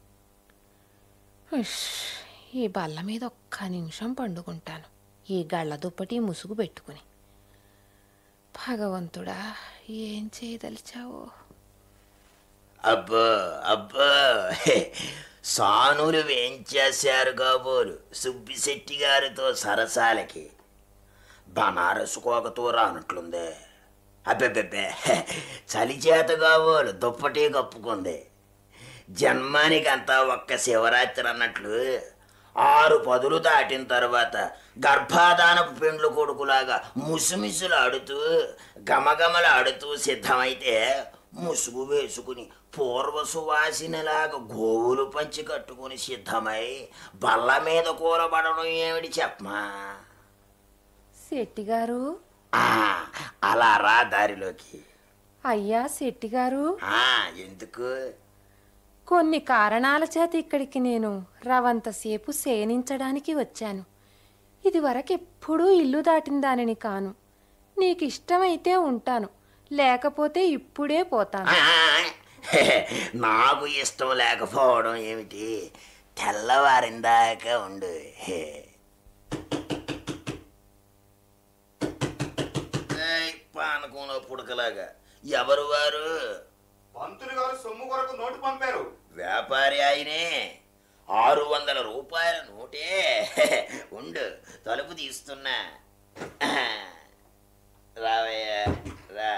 ఈ బల్ల మీద ఒక్క నిమిషం పండుకుంటాను, ఈ గళ్ళ దుప్పటి ముసుగు పెట్టుకుని. భగవంతుడా, ఏం చేయదలిచావో. అబ్బో అబ్బో, సానులు వేంచేశారు కాబోలు సుబ్బిశెట్టి గారితో సరసాలకి. బనారసు కోకతో రానట్లుందే. అబ్బెబ్బెబ్బే, చలిచేత కాబోలు దుప్పటి కప్పుకుంది. జన్మానికంతా ఒక్క శివరాత్రి అన్నట్లు ఆరు పదులు దాటిన తర్వాత గర్భాధానపు పెండ్లు కొడుకులాగా ముసుమిసులాడుతూ గమగమలాడుతూ సిద్ధమైతే ముసుగు వేసుకుని పూర్వ సువాసినలాగా గోవులు పంచి కట్టుకుని సిద్ధమై బల్ల మీద కూరబడడం ఏమిటి చెప్పమా? శెట్టిగారు, ఆ, అలా రా దారిలోకి. అయ్యా శెట్టిగారు, ఆ, ఎందుకు? కొన్ని కారణాల చేత ఇక్కడికి నేను రవంతసేపు శయనించడానికి వచ్చాను. ఇది వరకెప్పుడూ ఇల్లు దాటిన దానిని కాను. నీకు ఇష్టమైతే ఉంటాను, లేకపోతే ఇప్పుడే పోతాను. నాకు ఇష్టం లేకపోవడం ఏమిటి? తెల్లవారిందాక ఉండు. పానకంలో పుడకలాగా. ఎవరు వారు? పంతులు గారు సొమ్ము కొరకు నోటు పంపారు. వ్యాపారి ఆయనే. ఆరు వందల రూపాయల నోటే. ఉండు, తలుపు తీస్తున్నా. రావయ్యా రా.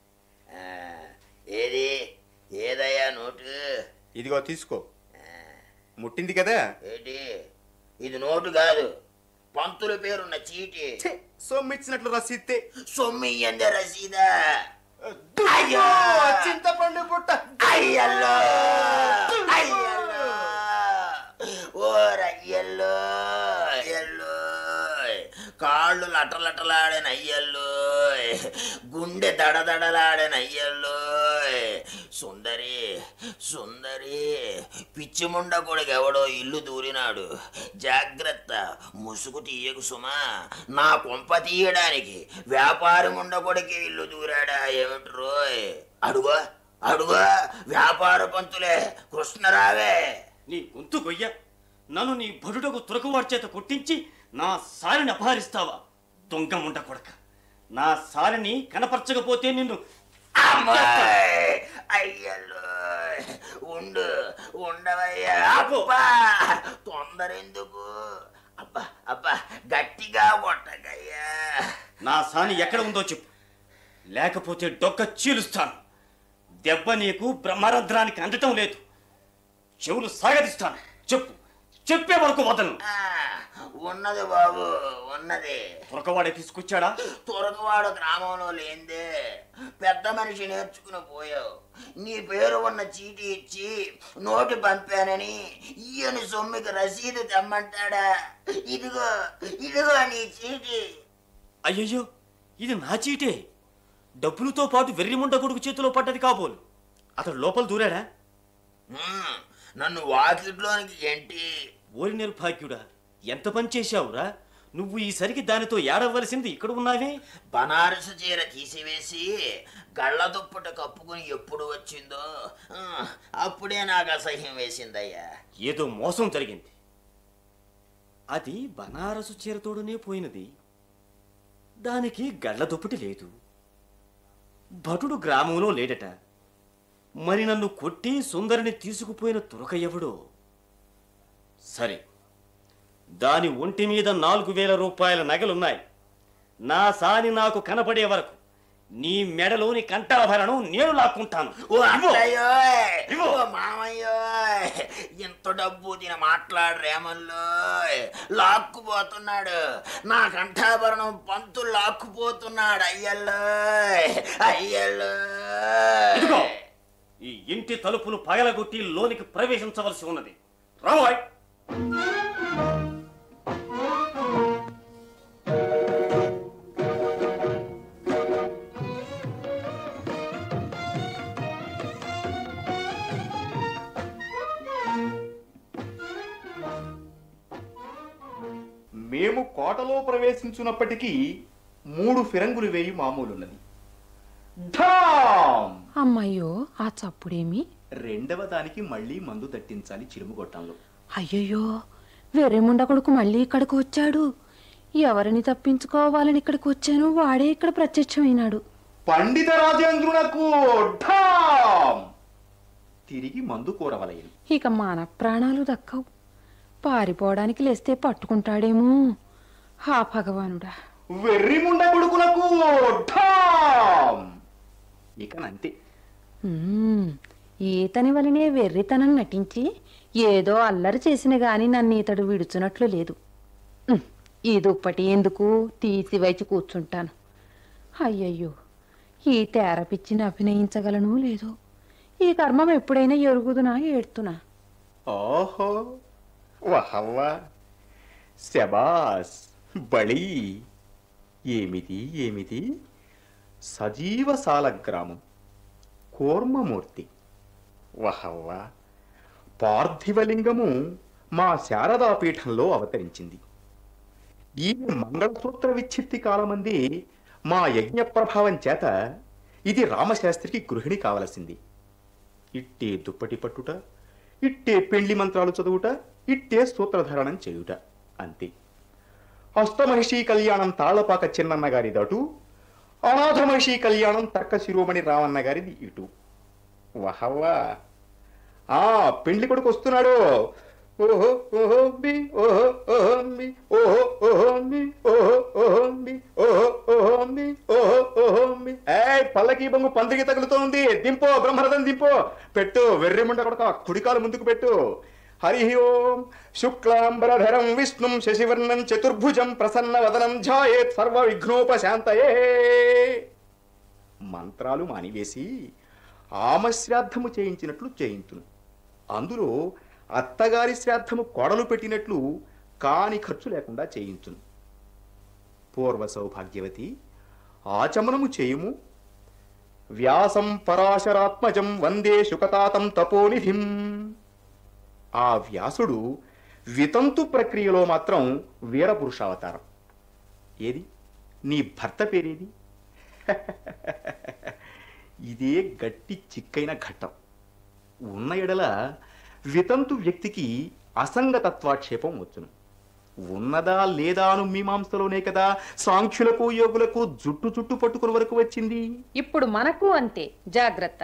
ఏది ఏదయ్యా నోటు? ఇదిగో తీసుకో. ముట్టింది కదా? ఏంటి ఇది? నోటు కాదు, పంతుల పేరున్న చీటి. సొమ్ము ఇచ్చినట్లు రసీదే. సొమ్ము ఇయ్యందే రసీదా? అయ్యో చింతపండు పుట్ట. అయ్యల్లో అయ్యల్లో ఓరయ్యల్లో అయ్యల్లో కాళ్ళు లటలటలాడని అయ్యల్లో, గుండె దడదడలాడని అయ్యల్లో. సుందరి సుందరి, పిచ్చిముండ కొడుకు ఎవడో ఇల్లు దూరినాడు. జాగ్రత్త, ముసుగు తీయకు సుమా. నా కొంప తీయడానికి వ్యాపారి ముండ కొడుకు ఇల్లు దూరాడా ఏమిటి రోయ్? అడుగో అడుగో, వ్యాపార పంతులే కృష్ణరావే. నీ గొంతు గొయ్య, నన్ను నీ భటుడకు తురకవాడి చేత కొట్టించి నా సారిని అపహరిస్తావా? దొంగ ముండ కొడక, నా సారిని కనపరచకపోతే నిన్ను. అయ్యల్లో ఉండు, ఉండవయ్యా. అబ్బా తొందర ఎందుకు? అబ్బా అబ్బా గట్టిగా కొట్టకయ్యా. నా సాని ఎక్కడ ఉందో చెప్పు, లేకపోతే డొక్క చీలుస్తాను. దెబ్బ నీకు బ్రహ్మరంధ్రానికి అందటం లేదు. చెవులు సాగదిస్తాను. చెప్పు, చెప్పే వరకు వదలను. ఉన్నది బాబు, ఉన్నది. తురకవాడే తీసుకొచ్చాడా? తురకవాడు గ్రామంలో లేందే. పెద్ద మనిషి నేర్చుకుని పోయావు. నీ పేరు ఉన్న చీటీ ఇచ్చి నోటి పంపానని ఈయన సొమ్మికి రసీదు తెమ్మంటాడా? ఇదిగో ఇదిగో నీ చీటీ. అయ్యయ్యో, ఇది నా చీటే. డబ్బులతో పాటు వెర్రిముండ కొడుకు చేతిలో పడ్డది కాబోలు. అతడు లోపల దూరాడా? నన్ను వాకిట్లోనికి ఏంటి? ఓరి నిర్భాగ్యుడా, ఎంత పని చేశావురా నువ్వు! ఈసరికి దానితో ఏడవలసింది ఇక్కడ ఉన్నావే. బనారసు చీర తీసివేసి గళ్ళ దుప్పట కప్పుకుని ఎప్పుడు వచ్చిందో అప్పుడే నాకు అసహ్యం వేసిందయ్యా. ఏదో మోసం జరిగింది. అది బనారసు చీరతోడునే పోయినది. దానికి గళ్ళ దుప్పటి లేదు. భటుడు గ్రామంలో లేడట. మరి నన్ను కొట్టి సుందరిని తీసుకుపోయిన తురక ఎవడో? సరే, దాని ఒంటి మీద నాలుగు వేల రూపాయల నగలున్నాయి. నా సాని నాకు కనపడే వరకు నీ మెడలోని కంఠాభరణం నేను లాక్కుంటాను. ఓ అత్తయ్యో, ఓ మామయ్యో, ఇంత డబ్బు తిన మాట్లాడరేమల్లో. లాక్కుపోతున్నాడు నా కంఠాభరణం, పంతులు లాక్కుపోతున్నాడు. అయ్యల్లో అయ్యల్లో. ఈ ఇంటి తలుపులు పగలగొట్టి లోనికి ప్రవేశించవలసి ఉన్నది. రావాయ్. మేము కోటలో ప్రవేశించున్నప్పటికీ మూడు ఫిరంగులు వేయి మామూలున్నది. అమ్మయ్యో, ఆ చప్పుడేమి? రెండవ దానికి మళ్ళీ మందు దట్టించాలి చిరుము గొట్టంలో. అయ్యయ్యో, వెర్రెముండ కొడుకు మళ్ళీ ఇక్కడికి వచ్చాడు. ఎవరిని తప్పించుకోవాలని ఇక్కడికి వచ్చాను, వాడే ఇక్కడ ప్రత్యక్షమైనాడు. పండిత రాజేంద్రునకు తిరిగి మందు కోరవలయను. ఇక మాన ప్రాణాలు దక్కవు. పారిపోవడానికి లేస్తే పట్టుకుంటాడేమో. హా భగవానుడా. వెర్రిముండ కొడుకులకు ఇక అంతే. ఈతని వలనే వెర్రితనం నటించి ఏదో అల్లరి చేసిన గాని నన్ను ఇతడు విడుచున్నట్లు లేదు. ఈ దుప్పటి ఎందుకు తీసివైచి కూర్చుంటాను. అయ్యయ్యో, ఈ తేరపిచ్చిని అభినయించగలను లేదో. ఈ కర్మం ఎప్పుడైనా ఎరుగుదునా ఏడుతున్నా. ఓహో, వహవ్వా, శబాస్, బళీ. ఏమిటి ఏమిటి సజీవసాల గ్రామం కూర్మమూర్తి. వహవ్వ, పార్థివలింగము మా శారదాపీఠంలో అవతరించింది. ఈ మంగళసూత్ర విచ్ఛిత్తి కాలమంది మా యజ్ఞ ప్రభావం చేత ఇది రామశాస్త్రికి గృహిణి కావలసింది. ఇట్టే దుప్పటి పట్టుట, ఇట్టే పెండ్లి మంత్రాలు చదువుట, ఇట్టే సూత్రధారణం చేయుట, అంతే. అష్టమహిషి కళ్యాణం తాళ్లపాక చిన్నన్న గారి దటు, అనాథ మహిషి కళ్యాణం తర్క శిరోమణి రామన్న గారిది ఇటు. వహవ్వా, ఆ పెండ్లి కొడుకు వస్తున్నాడు. ఓహో ఓహో బి ఓహో ఓహో బి ఓహో ఓహో బి ఓహో ఓహో బి ఓహో ఓహో బి ఓహో ఓహో బి. ఏయ్, పల్లకి బొంగు పందిరికి తగులుతోంది, దింపో బ్రహ్మరథం దింపో. పెట్టు వెర్రిముండ కొడక, కుడికాలు ముందుకు పెట్టు. హరి ఓం శుక్లాంబరధరం విష్ణుం శశివర్ణం చతుర్భుజం ప్రసన్న వదనం ఝాయేత్ సర్వ విఘ్నోపశాంతయే. మంత్రాలు మానివేసి ఆమశ్రాద్ధము చేయించినట్లు చేయించును. అందులో అత్తగారి శ్రాద్ధము కొడలు పెట్టినట్లు కాని ఖర్చు లేకుండా చేయించును. పూర్వ సౌభాగ్యవతి, ఆచమనము చేయుము. వ్యాసం పరాశరాత్మజం వందే శుకతాతం తపోనిధిం. ఆ వ్యాసుడు వితంతు ప్రక్రియలో మాత్రం వీరపురుషావతారం. ఏది నీ భర్త పేరేది? ఇదే గట్టి చిక్కైన ఘట్టం. ఉన్న ఎడల వితంతు వ్యక్తికి అసంగతత్వాక్షేపం వచ్చును. ఉన్నదా లేదా అను మీమాంసలోనే కదా సాంఖ్యులకు యోగులకు జుట్టు చుట్టు పట్టుకుని వరకు వచ్చింది. ఇప్పుడు మనకు అంతే, జాగ్రత్త.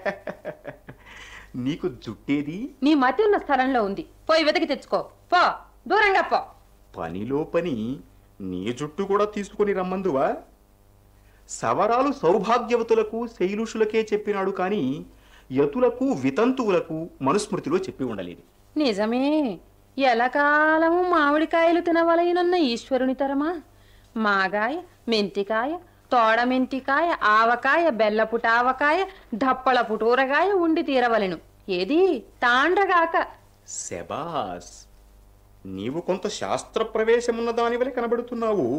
నీకు జుట్టేది? నీ మతి ఉన్న స్థలంలో ఉంది, పోయి వెతికి తెచ్చుకో. పో, దూరంగా పో. పనిలో పని నీ జుట్టు కూడా తీసుకుని రమ్మందువా? సవరాలు సౌభాగ్యవతులకు శైలుషులకే చెప్పినాడు కాని యతులకు వితంతువులకు మనుస్మృతిలో చెప్పి ఉండలేదు. నిజమే, ఎలకాలము మామిడికాయలు తినవలయనన్న ఈశ్వరుని తరమా. మాగాయ, మెంతికాయ, తోడ మెంతికాయ, ఆవకాయ, బెల్లపుటావకాయ, దప్పల పుటూరగాయ ఉండి తీరవలెను. ఏది తాండ్రగాక. శబాస్, నీవు కొంత శాస్త్ర ప్రవేశమున్న దానివలె కనబడుతున్నావు.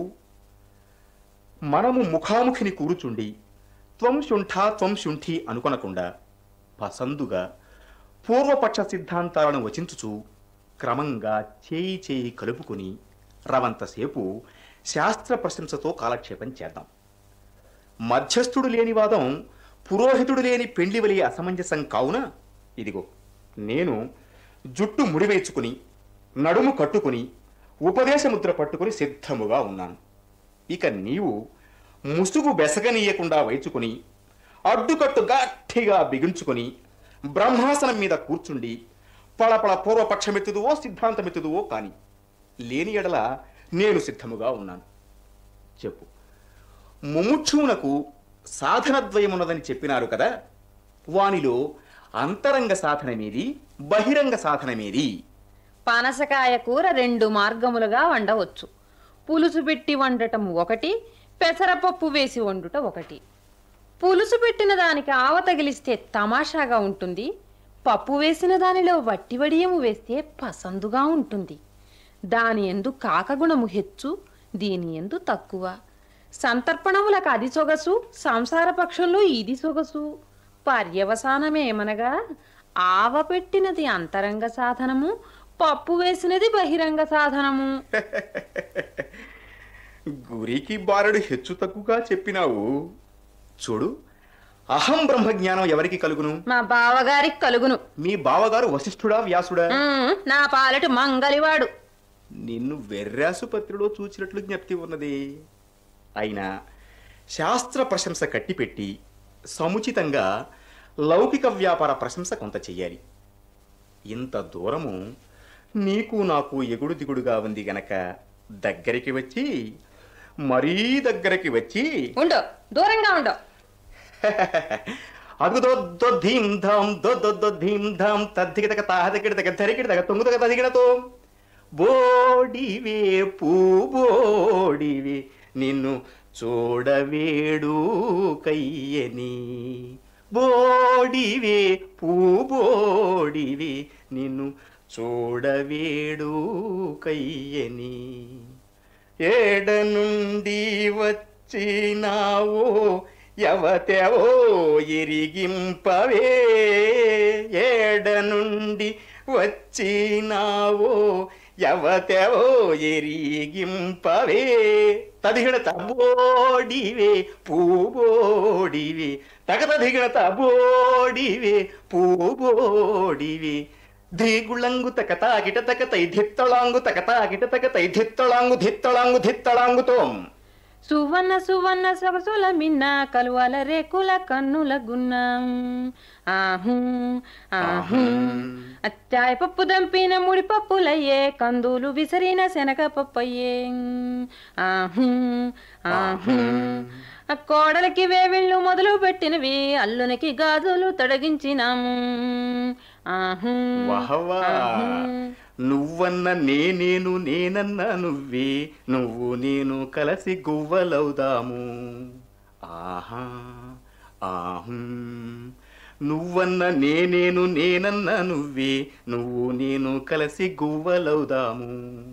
మనము ముఖాముఖిని కూర్చుండి త్వం శుంఠా త్వం శుంఠి అనుకొనకుండా పసందుగా పూర్వపక్ష సిద్ధాంతాలను వచించుచు క్రమంగా చేయి చేయి కలుపుకుని రవంతసేపు శాస్త్ర ప్రశంసతో కాలక్షేపం చేద్దాం. మధ్యస్థుడు లేని వాదం పురోహితుడు లేని పెండ్లివలి అసమంజసం కావున ఇదిగో నేను జుట్టు ముడివేచుకుని నడుము కట్టుకుని ఉపదేశముద్ర పట్టుకుని సిద్ధముగా ఉన్నాను. ఇక నీవు ముసుగు బెసగనీయకుండా వైచుకుని అడ్డుకట్టు గట్టిగా బిగించుకుని బ్రహ్మాసనం మీద కూర్చుండి పళపళ పూర్వపక్షమెత్తుదువో సిద్ధాంతమెత్తుదువో కాని లేని ఎడల నేను సిద్ధముగా ఉన్నాను. చెప్పు, ముముక్షువునకు సాధనద్వయమున్నదని చెప్పినారు కదా, వానిలో అంతరంగ సాధనమేది, బహిరంగ సాధనమేది? పనసకాయ కూర రెండు మార్గములుగా వండవచ్చు. పులుసు పెట్టి వండటం ఒకటి, పెసరపప్పు వేసి వండుట ఒకటి. పులుసు పెట్టిన దానికి ఆవ తగిలిస్తే తమాషాగా ఉంటుంది, పప్పు వేసిన దానిలో వట్టివడియము వేస్తే పసందుగా ఉంటుంది. దాని ఎందు కాకగుణము హెచ్చు, దీని ఎందు తక్కువ. సంతర్పణములకు అది సొగసు, సంసార పక్షంలో ఇది సొగసు. పర్యవసానమేమనగా ఆవ పెట్టినది అంతరంగ సాధనము, పప్పు వేసినది బహిరంగ సాధనము. గురికి బారుడు హెచ్చు తక్కువగా చెప్పినావు. చూడు, అహం బ్రహ్మజ్ఞానం ఎవరికి కలుగును? మా బావగారికి కలుగును. మీ బావగారు వశిష్ఠుడా వ్యాసుడా? నా పాలటి మంగలివాడు. నిన్ను వెర్రాసుపత్రిలో చూచినట్లు జ్ఞప్తి ఉన్నది. అయినా శాస్త్ర ప్రశంస కట్టిపెట్టి సముచితంగా లౌకిక వ్యాపార ప్రశంస కొంత చెయ్యాలి. ఇంత దూరము నీకు నాకు ఎగుడు దిగుడుగా ఉంది గనక దగ్గరికి వచ్చి మరీ దగ్గరికి వచ్చి ఉండు, దూరంగా ఉండు. అగుదొద్దో ధీం ధాం దొద్దొద్దో ధీం ధాం తద్దిగదగ తాహదగిడదగ ధరిగిడదగ తొంగుదగ తదిగిడతో బోడివే పూబోడివే నిన్ను చూడవేడు కయ్యని. బోడివే పూబోడివే నిన్ను చూడవేడు కయ్యని. ఏడ నుండి వచ్చినావో ఎవతెవో ఎరిగింపవే ఏడ నుండి వచ్చినావో ఎవతెవో ఎరిగింపవే తదిగిన తబోడివే పూబోడివే తగత దిగిన తబోడివే పూబోడివే ధీగుళంగు తకతా గిట తకతై ధిత్తళాంగు తకతా గిట తకతై ధిత్తళాంగు ధిత్తళాంగు ధిత్తళాంగు తోం సువన్న సువన్న సొగసుల మిన్న కలువల రేకుల కన్నుల గున్నం ఆహు ఆహు అచ్చాయ పప్పు దంపిన ముడి పప్పులయ్యే కందులు విసిరిన శనగ పప్పయ్యే ఆహు ఆహు కోడలికి వేవిళ్ళు మొదలు పెట్టినవి అల్లునికి గాజులు తొడగించినాము ఆహు వహవా నువ్వన్న నేనేను నేనన్నా నువ్వే నువ్వు నేను కలిసి గువ్వలవుదాము ఆహా ఆహు నువ్వన్న నేనేను నేనన్నా నువ్వే నువ్వు నేను కలిసి గువ్వలవుదాము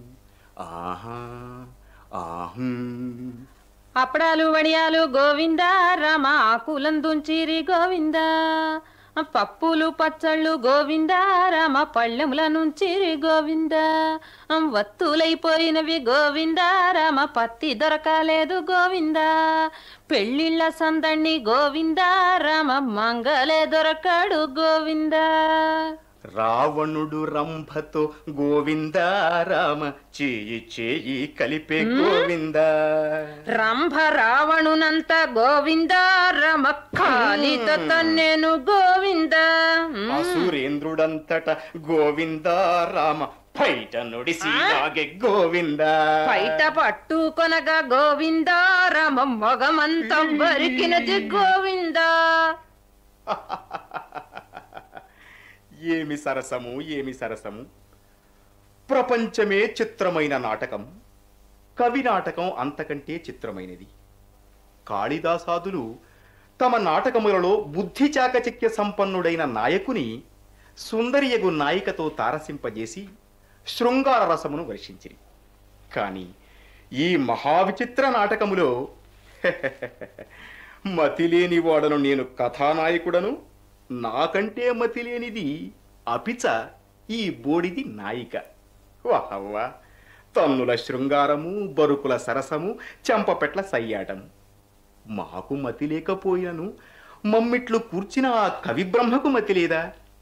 ఆహా ఆహు అప్పడాలు వడియాలు గోవిందా రామ ఆకులందుంచిరి గోవిందా పప్పులు పచ్చళ్ళు గోవిందా రామ పళ్ళెముల నుంచిరి గోవిందా వత్తులైపోయినవి గోవిందా రామ పత్తి దొరకలేదు గోవిందా పెళ్ళిళ్ళ సందణి గోవిందా రామ మంగళే దొరకడు గోవిందా రావణుడు రంభతో గోవిందా రామ చేయి చేయి కలిపే గోవిందా రంభ రావణునంత గోవిందా రామ కాలితో తన్నేను గోవిందా అసురేంద్రుడంతట గోవిందా రామ పైట నొడిసి లాగే గోవిందా పైట పట్టుకొనగా గోవిందా రామ మొగమంతా బరికినది గోవిందా ఏమి సరసము ఏమి సరసము ప్రపంచమే చిత్రమైన నాటకం కవి నాటకం అంతకంటే చిత్రమైనది కాళిదాసాదులు తమ నాటకములలో బుద్ధి చాకచక్య సంపన్నుడైన నాయకుని సుందరియగు నాయికతో తారసింపజేసి శృంగార రసమును వర్షించిరి కానీ ఈ మహావిచిత్ర నాటకములో మతిలేని వాడను నేను కథానాయకుడను నాకంటే మతిలేనిది అపిచ ఈ బోడిది నాయిక వాహవ్వా తన్నుల శృంగారము బరుకుల సరసము చెంపపెట్ల సయ్యాటము మాకు మతి లేకపోయినను మమ్మిట్లు కూర్చిన ఆ కవి బ్రహ్మకు మతి లేదా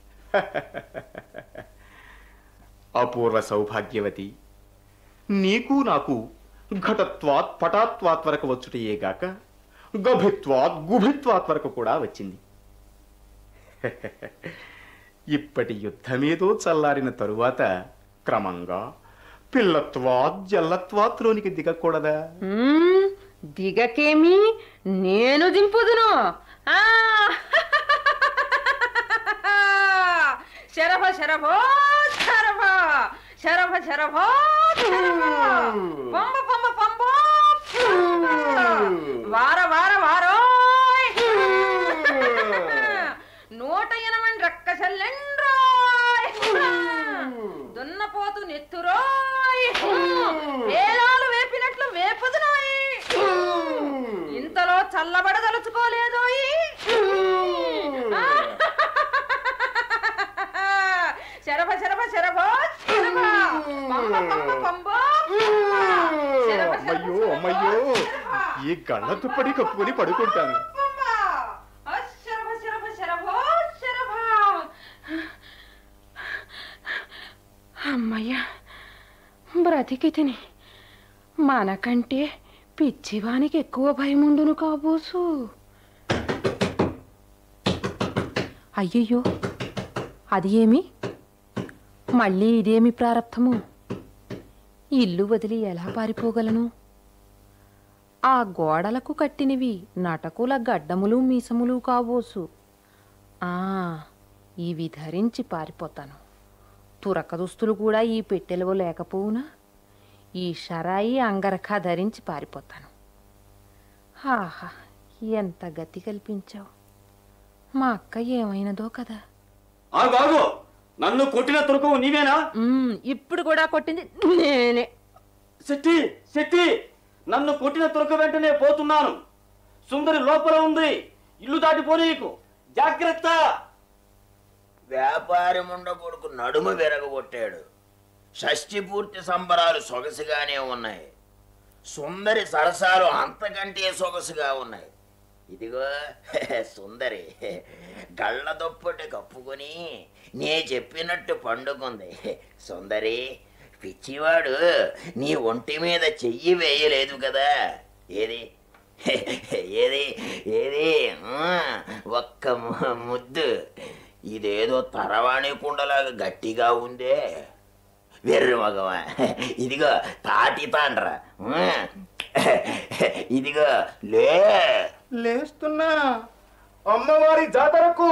అపూర్వ సౌభాగ్యవతి నీకు నాకు ఘటత్వాత్ పటాత్వాత్ వరకు వచ్చుటయేగాక గభిత్వాత్ గుభిత్వాత్ వరకు కూడా వచ్చింది ఇప్పటి యుద్ధమేదో చల్లారిన తరువాత క్రమంగా పిల్లత్వాత్ జల్లత్వాత్లోనికి దిగకూడదా దిగకేమి నేను దింపుదును శరభ శరభో శరభ శరభ శరభో పంబ పంబ పంబో వార వార వారో నూట ఎనమంది రక్కసల్లెండ్రోయ్ దున్నపోతు నెత్తురోయ్ వేలాలు వేపినట్లు వేపుదునోయ్ ఇంతలో చల్లబడదలుచుకోలేదోయ్ శరభ శరభ శరభో పంబ పంబ పంబో అమ్మయ్యో అమ్మయ్యో ఈ గళ్ళ తుప్పడి కప్పుకొని పడుకుంటాను అమ్మయ్య బ్రతికి తిని మనకంటే పిచ్చివానికి ఎక్కువ భయముండును కాబోసు అయ్యయ్యో అది ఏమి మళ్ళీ ఇదేమి ప్రారంభము ఇల్లు వదిలి ఎలా పారిపోగలను ఆ గోడలకు కట్టినవి నటకుల గడ్డములు మీసములు కాబోసు ఆ ఇవి ధరించి పారిపోతాను తురక దుస్తులు కూడా ఈ పెట్టెలో లేకపోవునా ఈ షరాయి అంగరఖ ధరించి పారిపోతాను ఆహా ఎంత గతి కల్పించావు మా అక్క ఏమైనదో కదా నన్ను కొట్టిన తురకవు నీవేనా ఇప్పుడు కూడా కొట్టింది నేనే శెట్టి శెట్టి నన్ను కొట్టిన తురక వెంటనే పోతున్నాను. సుందరి లోపల ఉంది, ఇల్లు దాటిపోనీకు, జాగ్రత్త. వ్యాపారి ముండ కొడుకు నడుము విరగొట్టాడు. షష్ఠి పూర్తి సంబరాలు సొగసుగానే ఉన్నాయి. సుందరి సరసాలు అంతకంటే సొగసుగా ఉన్నాయి. ఇదిగో సుందరి గళ్ళ దుప్పటి కప్పుకొని నే చెప్పినట్టు పండుకుంది. సుందరి, పిచ్చివాడు నీ ఒంటి మీద చెయ్యి వేయలేదు కదా. ఏది ఏది ఏది ఒక్క ముద్దు. ఇదేదో తరవాణి కుండలాగా గట్టిగా ఉందే. వెర్రి మగవా, ఇదిగో తాటి తాండ్రా. ఇదిగో లే. లేస్తున్నా. అమ్మవారి జాతరకు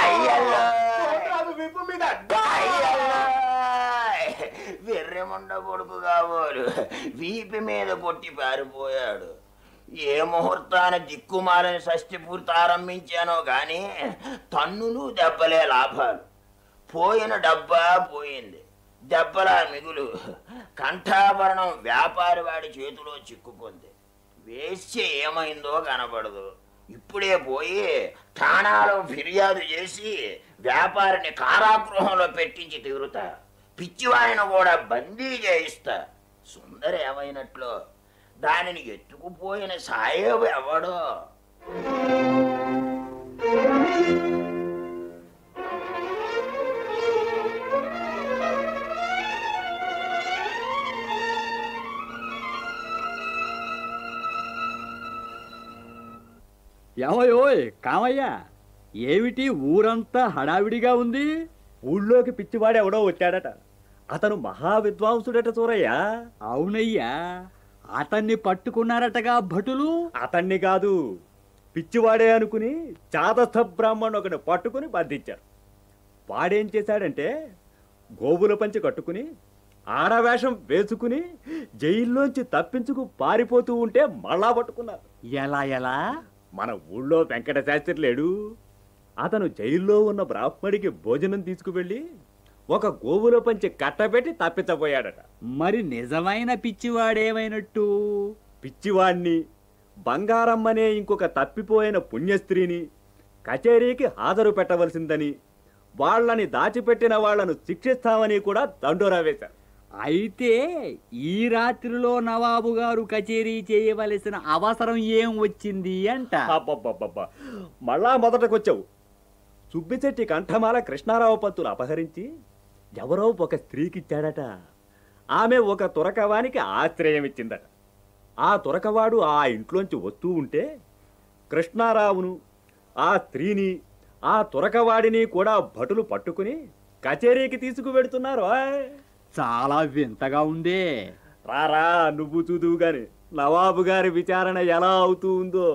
విప్పు మీద వెర్రెముండ కొడుకు కాబోలు వీపి మీద కొట్టి పారిపోయాడు. ఏ ముహూర్తాన దిక్కుమాలని షష్ఠి పూర్తి ఆరంభించానో గాని తన్నులు దెబ్బలే లాభాలు. పోయిన డబ్బా పోయింది, దెబ్బలా మిగులు. కంఠాభరణం వ్యాపారి వాడి చేతిలో చిక్కుకుంది. వేశ్య ఏమైందో కనబడదు. ఇప్పుడే పోయి ఠాణాలో ఫిర్యాదు చేసి వ్యాపారిని కారాగృహంలో పెట్టించి తీరుతా. పిచ్చివాడిని కూడా బందీ చేయిస్తా. సుందరి ఏమైనట్లు? దానిని ఎత్తుకుపోయిన సాయేబు ఎవడో. ఏమయ్యోయ్ కామయ్య, ఏమిటి ఊరంతా హడావిడిగా ఉంది? ఊళ్ళోకి పిచ్చివాడెవడో వచ్చాడట. అతను మహావిద్వాంసుడట చూరయ్యా. అవునయ్యా, అతన్ని పట్టుకున్నారటగా భటులు. అతన్ని కాదు, పిచ్చివాడే అనుకుని చాదస్థ బ్రాహ్మణ్ ఒకని పట్టుకుని బంధించారు. వాడేం చేశాడంటే గోవుల పంచి కట్టుకుని ఆడవేషం వేసుకుని జైల్లోంచి తప్పించుకు పారిపోతూ ఉంటే మళ్ళా పట్టుకున్నారు. ఎలా ఎలా? మన ఊళ్ళో వెంకట శాస్త్రి లేడు, అతను జైల్లో ఉన్న బ్రాహ్మడికి భోజనం తీసుకువెళ్ళి ఒక గోవుల పంచి కట్టబెట్టి తప్పించబోయాడట. మరి నిజమైన పిచ్చివాడేమైనట్టు? పిచ్చివాణ్ణి, బంగారమ్మనే ఇంకొక తప్పిపోయిన పుణ్యస్త్రీని కచేరీకి హాజరు పెట్టవలసిందని, వాళ్ళని దాచిపెట్టిన వాళ్లను శిక్షిస్తామని కూడా దండోరా వేశారు. అయితే ఈ రాత్రిలో నవాబు గారు కచేరీ చేయవలసిన అవసరం ఏం వచ్చింది అంట? అబ్బబ్బబ్బబ్బా, మళ్ళా మొదటకొచ్చావు. సుబ్బిశెట్టి కంఠమాల కృష్ణారావు పంతులు అపహరించి ఎవరో ఒక స్త్రీకిచ్చాడట. ఆమె ఒక తురకవానికి ఆశ్రయం ఇచ్చిందట. ఆ తురకవాడు ఆ ఇంట్లోంచి వస్తూ ఉంటే కృష్ణారావును, ఆ స్త్రీని, ఆ తురకవాడిని కూడా భటులు పట్టుకుని కచేరీకి తీసుకువెడుతున్నారు. చాలా వింతగా ఉందే. రారా, నువ్వు చూదువు గాని నవాబు గారి విచారణ ఎలా అవుతూ ఉందో.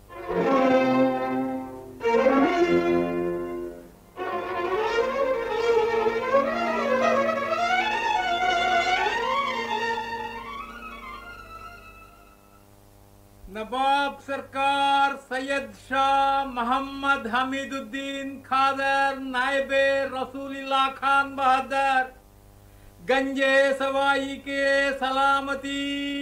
नवाब सरकार सैयद शाह मोहम्मद हमीदुद्दीन खादर नायबे रसूलिल्लाह खान बहादुर गंजे सवाई के सलामती।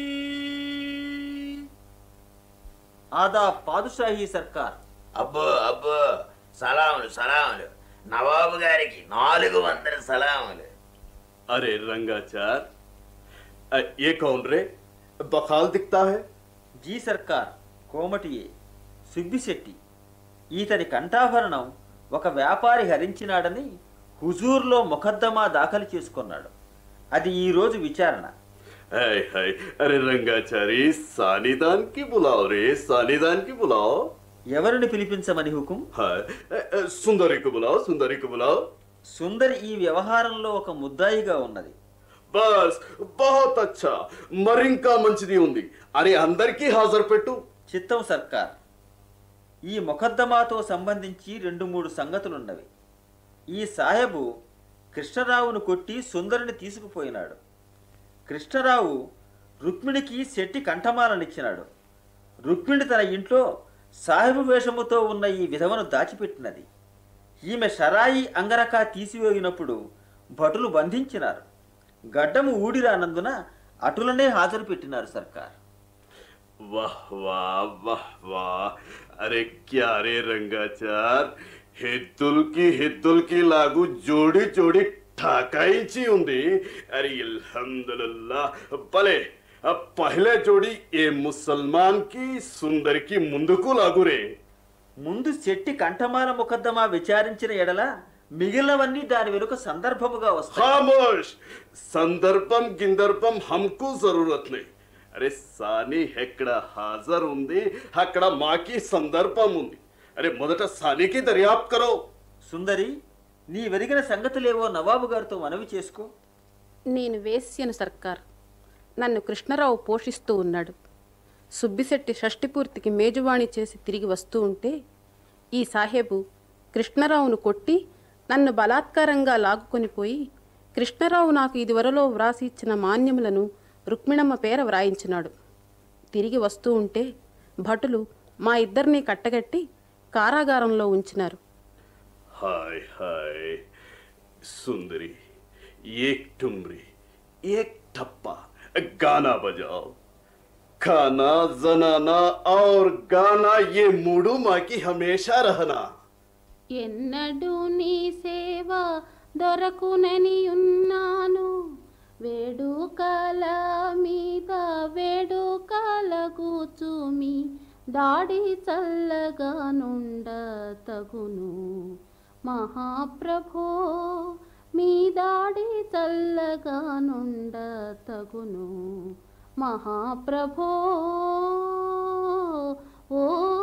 आदा पादशाही सरकार। అబ్బో అబ్బో, సలాములు సలాములు. నవాబు గారికి నాలుగు వందల సలాములు. अरे रंगाचार, ये कौन रे? बखाल दिखता है। जी सरकार, కోమటియే సుబ్బిశెట్టి. ఈతని కంఠాభరణం ఒక వ్యాపారి హరించినాడని హుజూర్లో ముఖద్దమా దాఖలు చేసుకున్నాడు. అది ఈ రోజు విచారణ. हाय हाय, अरे रंगाचारी, सानिदान की बुलाओ रे, सानिदान की बुलाओ। ఎవరిని పిలిపించమని హుకుం? సుందరి కు బులాओ, సుందరి కు బులాओ। సుందరి ఈ వ్యవహారంలో ఒక ముద్దాయిగా ఉన్నది. బస్ బహుత్ అచ్చా, మరింకా మంచిది ఉంది. అరే అందరికీ హాజరు పెట్టు. చిత్తం సర్కార్. ఈ ముఖద్దమాతో సంబంధించి రెండు మూడు సంగతులున్నవి. ఈ సాహెబు కృష్ణరావును కొట్టి సుందరిని తీసుకుపోయినాడు. కృష్ణరావు రుక్మిణికి శెట్టి కంఠమాలనిచ్చినాడు. రుక్మిణి తన ఇంట్లో సాహెబు వేషముతో ఉన్న ఈ విధవను దాచిపెట్టినది. ఈమె షరాయి అంగరకా తీసివేగినప్పుడు భటులు బంధించినారు. గడ్డము ఊడిరానందున అటులనే హాజరు పెట్టినారు సర్కార్. वाह वाह वाह वाह, अरे क्या रे రంగాచార్, హిద్దుల్కి హిద్దుల్కి లాగు జోడి జోడి ఠాకాయిచి ఉంది. అరే అల్హమ్దులిల్లా, భలే పహలే జోడి ఏ ముసల్మాన్ కి సుందర్ కి ముందుకు లాగురే. ముందు శెట్టి కంఠమాల ముకద్దమా విచారించిన ఎడల మిగిలినవన్నీ దాని వెనుక సందర్భముగా వస్తాయి. ఖామోష్, సందర్భం గిందర్భం హమ్కు జరూరత్ నహీ. అరే సాని ఎక్కడ హాజరు ఉంది, అక్కడ మాకి సందర్భం ఉంది. అరే మొదట సానికి దర్యాప్తు కరో. సుందరి, నీ వెరిగిన సంగతులేవో నవాబు గారితో మనవి చేసుకో. నేను వేశ్యను సర్కార్. నన్ను కృష్ణరావు పోషిస్తూ ఉన్నాడు. సుబ్బిశెట్టి షష్టిపూర్తికి మేజువాణి చేసి తిరిగి వస్తూ ఉంటే ఈ సాహేబు కృష్ణరావును కొట్టి నన్ను బలాత్కారంగా లాగుకొనిపోయి కృష్ణరావు నాకు ఇదివరలో వ్రాసి ఇచ్చిన మాన్యములను రుక్మిణమ్మ పేర వ్రాయించినాడు. తిరిగి వస్తూ ఉంటే భటులు మా ఇద్దరిని కట్టగట్టి కారాగారంలో ఉంచినారు. हाय हाय सुंदरी, एक ठुमरी एक ठप्पा, गाना बजाओ. खाना जनाना और गाना, ये मूडू माँ की हमेशा रहना. ఎన్నడూ నీ సేవ దొరకునని ఉన్నాను, వేడుకల మీద వేడుకల కూచుమి దాడి చల్లగా నుండ తగును మహాప్రభో, మీ దాడి చల్లగా నుండ తగును మహాప్రభో. ఓ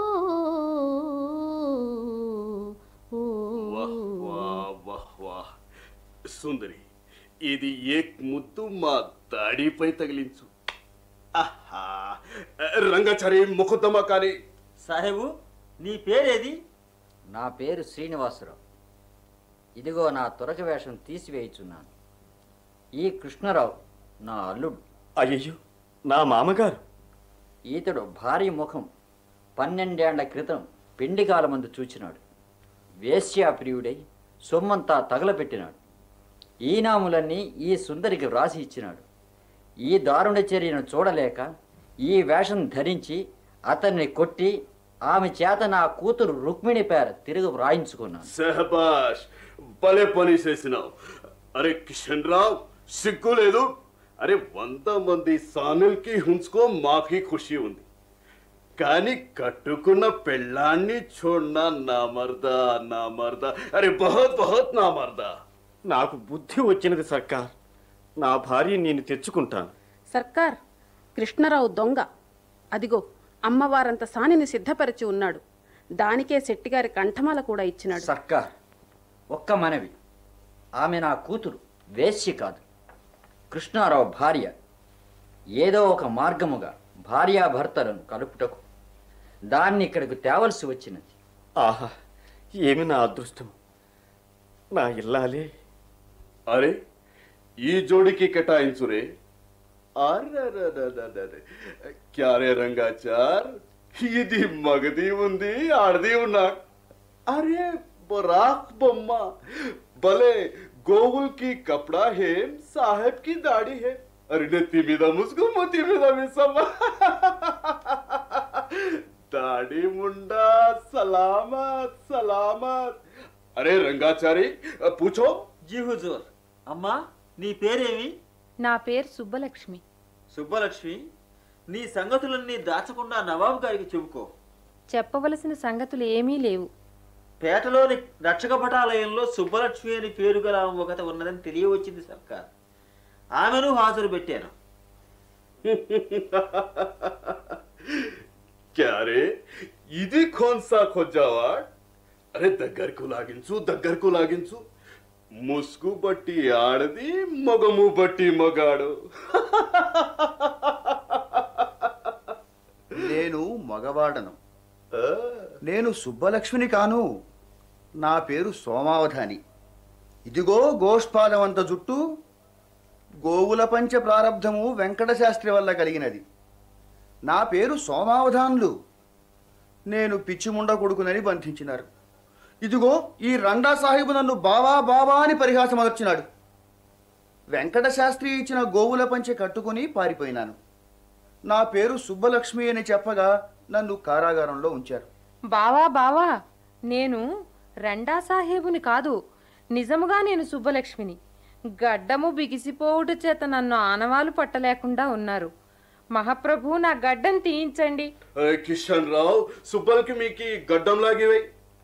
वाह वाह वाह वाह सुंदरी, ఇది ఏక్ ముద్దు మా దాడిపై తగిలించు. ఆహా, రంగచారి ముఖద్దమా కానీ. సాహెబు, నీ పేరేది? నా పేరు శ్రీనివాసరావు. ఇదిగో నా తురక వేషం తీసివేయుచున్నాను. ఈ కృష్ణరావు నా అల్లుడు. అయ్యో, నా మామగారు. ఈతడు భారీ ముఖం పన్నెండేండ్ల క్రితం పిండికాల మందు చూచినాడు. వేశ్యాప్రియుడై సొమ్మంతా తగలపెట్టినాడు. ఈ నాములన్నీ ఈ సుందరికి వ్రాసి ఇచ్చినాడు. ఈ దారుణ చర్యను చూడలేక ఈ వేషం ధరించి అతన్ని కొట్టి ఆమె చేత నా కూతురు రుక్మిణి పేర తిరిగి వ్రాయించుకున్నాను. సహబాష్, భలే పని చేసినావు. అరే కిషన్ రావు, సిగ్గు లేదు? అరే వంద మంది సానుల్కి హుంచుకో మాకి ఖుషి ఉంది, కానీ కట్టుకున్న పెళ్ళాన్ని చూడనా నా మర్దా, నా మర్దా, అరే బహుత్ బహుత్ నా మర్దా. నాకు బుద్ధి వచ్చినది సర్కార్. నా భార్య నేను తెచ్చుకుంటాను. సర్కార్, కృష్ణరావు దొంగ. అదిగో అమ్మవారంత సానిని సిద్ధపరిచి ఉన్నాడు. దానికే శెట్టిగారి కంఠమాల కూడా ఇచ్చినాడు. సర్కార్, ఒక్క మనవి. ఆమె నా కూతురు, వేశ్య కాదు, కృష్ణారావు భార్య. ఏదో ఒక మార్గముగా భార్యాభర్తలను కలుపుటకు దాన్ని ఇక్కడికి తేవలసి వచ్చినది. ఆహా, ఏమి నా అదృష్టం! నా ఇల్లాలే. అరే ఈ జోడికి కేటాయించురే. అరే క్యారే రంగాచార్, ఇది మగది ఉంది, ఆడది ఉన్నా. అరే బరాక్ బొమ్మ, భలే గోవుల్ కి కపడా హే, సాహెబ్ కి దాడి హే. అరే నెత్తి మీద ముసుగు, మొత్తి మీద మిసమ్మ, దాడి ముండా, సలామత్ సలామత్. అరే రంగాచారి, పూచో. జీ హుజూర్. అమ్మా, నీ పేరేమి? నా పేరు సుబ్బలక్ష్మి. సుబ్బలక్ష్మి, నీ సంగతులన్నీ దాచకుండా నవాబు గారికి చెబుకో. చెప్పవలసిన సంగతులు ఏమీ లేవు. పేటలోని రక్షక పటాలయంలో సుబ్బలక్ష్మి అని పేరు గల ఒకత ఉన్నదని తెలియవచ్చింది సర్కార్. ఆమెను హాజరు పెట్టాను. క్యారే, ఇది కోన్సా ఖొజ్జావా? అరే దగ్గరకు లాగించు, దగ్గరకు లాగించు. ముసుగు బట్టి ఆడది, మగము బట్టి మగాడు. నేను మగవాడను, నేను సుబ్బలక్ష్మిని కాను. నా పేరు సోమావధాని. ఇదిగో గోష్పాదవంత జుట్టు, గోవుల పంచ ప్రారబ్ధము వెంకటశాస్త్రి వల్ల కలిగినది. నా పేరు సోమావధానులు. నేను పిచ్చిముండ కొడుకునని బంధించినారు. ఇదిగో ఈ రండా సాహిబు నన్ను బావా బావా అని పరిహాసం అదర్చినాడు. వెంకట శాస్త్రి ఇచ్చిన గోవుల పంచె కట్టుకుని పారిపోయినాను. నా పేరు సుబ్బలక్ష్మి అని చెప్పగా నన్ను కారాగారంలో ఉంచారు. బావా బావా, నేను రెండా సాహేబుని కాదు, నిజముగా నేను సుబ్బలక్ష్మిని. గడ్డము బిగిసిపోవుట చేత నన్ను ఆనవాలు పట్టలేకుండా ఉన్నారు. మహాప్రభు, నా గడ్డం తీయించండి. కిషన్ రావు, సుబ్బలక్ష్మికి గడ్డం లాగివై.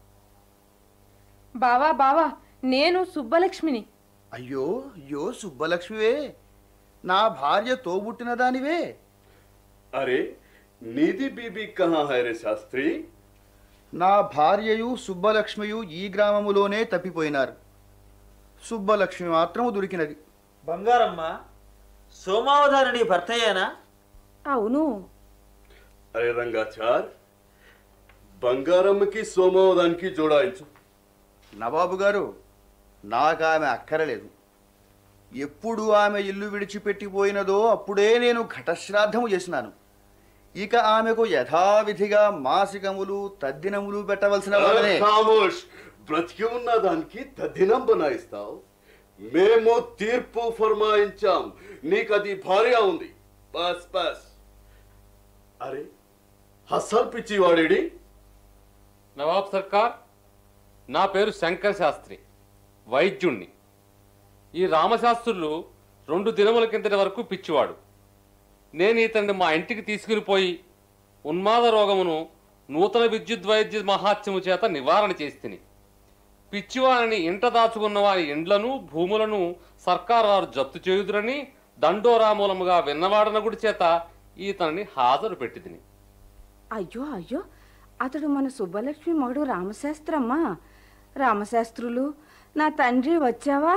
బావా బావా, నేను సుబ్బలక్ష్మిని. అయ్యో అయ్యో సుబ్బలక్ష్మివే, నా భార్య తోబుట్టిన దానివే. అరే నీది బీబీ కహా హై రే శాస్త్రి? నా భార్యయు సుబ్బలక్ష్మియు ఈ గ్రామములోనే తప్పిపోయినారు. సుబ్బలక్ష్మి మాత్రము దొరికినది. బంగారమ్మ, సోమావధాని భర్తయ్యేనా? అవును. అరే రంగాచార్, బంగారమ్మకి సోమావధానికి జోడాయించు. నవాబు గారు, నాకు ఆమె అక్కరలేదు. ఎప్పుడు ఆమె ఇల్లు విడిచిపెట్టిపోయినదో అప్పుడే నేను ఘటశ్రాద్ధము చేసినాను. ఇక ఆమెకు యథావిధిగా మాసికములు తద్దినములు పెట్టవలసిన వాళ్ళనే. ఖామోష్, బ్రతికి ఉన్న దానికి తద్దినం బనాయిస్తావు. మేము తీర్పు ఫర్మాయించాం, నీకు అది భార్య ఉంది. బస్ బస్. అరే హసల్ పిచ్చివాడేడి? నవాబ్ సర్కార్, నా పేరు శంకర్ శాస్త్రి, వైద్యుణ్ణి. ఈ రామశాస్త్రులు రెండు దినముల కిందటి వరకు పిచ్చివాడు. నేను ఇతన్ని మా ఇంటికి తీసుకునిపోయి ఉన్మాద రోగమును నూతన విద్యుత్ వైద్య మహాత్యము చేత నివారణ చేస్తిని. పిచ్చివాణిని ఇంట దాచుకున్న వారి ఇండ్లను భూములను సర్కారు వారు జప్తు చేయుదురని దండోరామూలముగా విన్నవాడనగుడి చేత ఈతనిని హాజరు పెట్టిదిని. అయ్యో అయ్యో, అతడు మన సుబ్బలక్ష్మి మగుడు రామశాస్త్రమ్మా. రామశాస్త్రులు, నా తండ్రి వచ్చావా?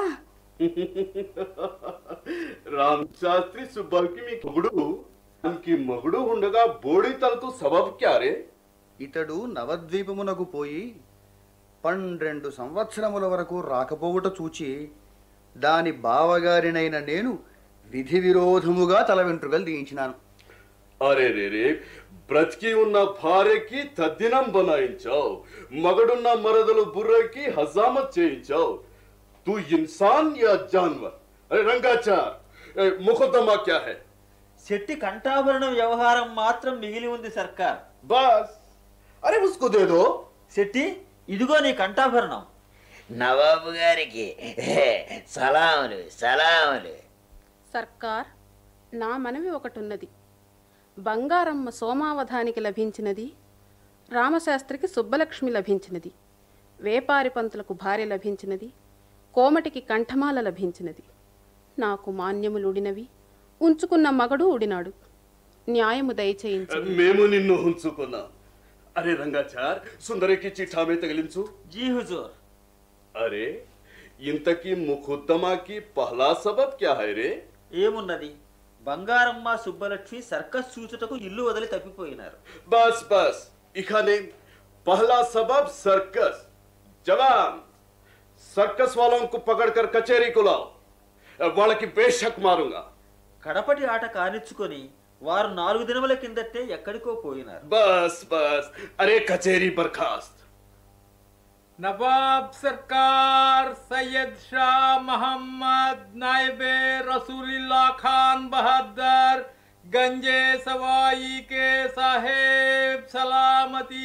రామశాస్త్రి సుబ్బల్కి మీ మొగుడు, ఇంకి మొగుడు ఉండగా బోడి తలతో సబబ్ క్యారే? ఇతడు నవద్వీపమునకు పోయి పన్నెండు సంవత్సరముల వరకు రాకపోవుట చూచి దాని బావగారినైన నేను విధి విరోధముగా తల వెంట్రుకలు తీయించినాను. అరే రే రే, బ్రతికి ఉన్న భార్యకి తద్దినం బనాయించావు, మగడున్న మరదలు బుర్రకి హజామత్ చేయించావు. तू इंसान या जानवर? अरे रंगाचार, मुकदमा क्या है? శెట్టి కంఠాభరణం వ్యవహారం మాత్రం మిగిలి ఉంది సర్కార్. బస్. అరే ఉస్కో దే దో. శెట్టి, ఇదిగో నీ కంఠాభరణం. నవాబు గారికి సలాములు సలాములు. సర్కార్, నా మనవి ఒకటి ఉన్నది. బంగారమ్మ సోమావధానికి లభించినది, రామశాస్త్రికి సుబ్బలక్ష్మి లభించినది, వేపారి పంతులకు భార్య లభించినది, కోమటికి కంఠమాల లభించినది. నాకు మాన్యములుడినవి, ఉంచుకున్న మగడు ఉడినాడు. న్యాయము దయచేయించు. మేము నిన్ను ఉంచుకున్నాం. అరే రంగాచార్, సుందరికి చిఠామే తగిలించు. జీ హుజూర్. అరే ఇంతకీ ముఖుద్దమాకి పహలా సబబ్ క్యా హై రే? ఏమున్నది, బంగారమ్మ సుబ్బలక్ష్మి సర్కస్ చూచుటకు ఇల్లు వదిలి తప్పిపోయినారు. బస్ బస్. ఇకనే పహలా సబబ్ సర్కస్. జవాన్, सर्कस वालों को पकड़कर कचेरी को लाओ, వాళ్ళకి బేషక్ మారుంగా. కడపటి ఆట కానిచ్చుకొని వారు నాలుగు దినముల కిందటే ఎక్కడికో పోయినారు. బస్ బస్. అరే కచేరీ బర్ఖాస్త్. नवाब सरकार सैयद शाह मोहम्मद नायबे रसूलुल्लाह खान बहादुर गंजे सवाई के साहेब सलामती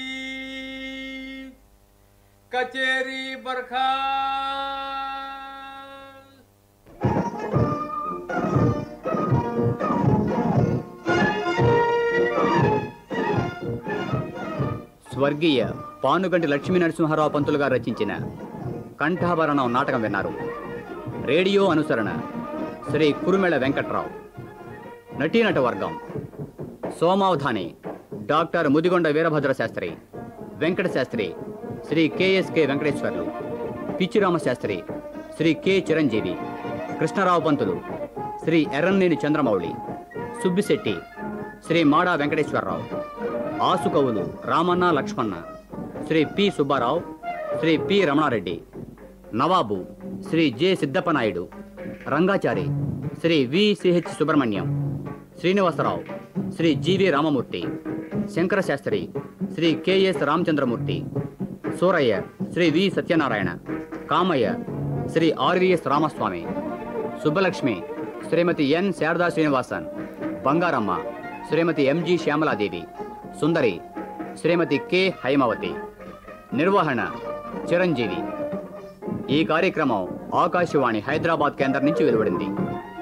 कचेरी बरखा. స్వర్గీయ పానుగంటి లక్ష్మీ నరసింహారావు పంతులు గారు రచించిన కంఠాభరణం నాటకం విన్నారు. రేడియో అనుసరణ శ్రీ కురుమెళ వెంకట్రావు. నటీనట వర్గం: Somavadhani doctor Mudigonda Veerabhadra Sastri, Venkata Sastri Shri KSK Venkateswarlu, Pichchirama Sastri Shri K Chiranjeevi, Krishnarao Pantulu Shri Erranneni Chandramouli, Subbisetti Shri Mada Venkateswararao, ఆసుకవులు రామన్న లక్ష్మణ, శ్రీ పి సుబ్బారావు, శ్రీ పి రమణారెడ్డి, నవాబు Shri J Siddappanayudu, Rangachari Shri V CH Subrahmanyam, Srinivasarao Shri GV Ramamurthy, Sankarasastri Shri KS Ramachandramurthy, Surayya Shri V Satyanarayana, Kamayya Shri RVS Ramaswamy, Subbalakshmi శ్రీమతి N Sarada Srinivasan, Bangaramma Shrimati MG Shyamaladevi, Sundari Shrimati K Haimavathi. నిర్వహణ చిరంజీవి. ఈ కార్యక్రమం ఆకాశవాణి హైదరాబాద్ కేంద్రం నుంచి వెలువడింది.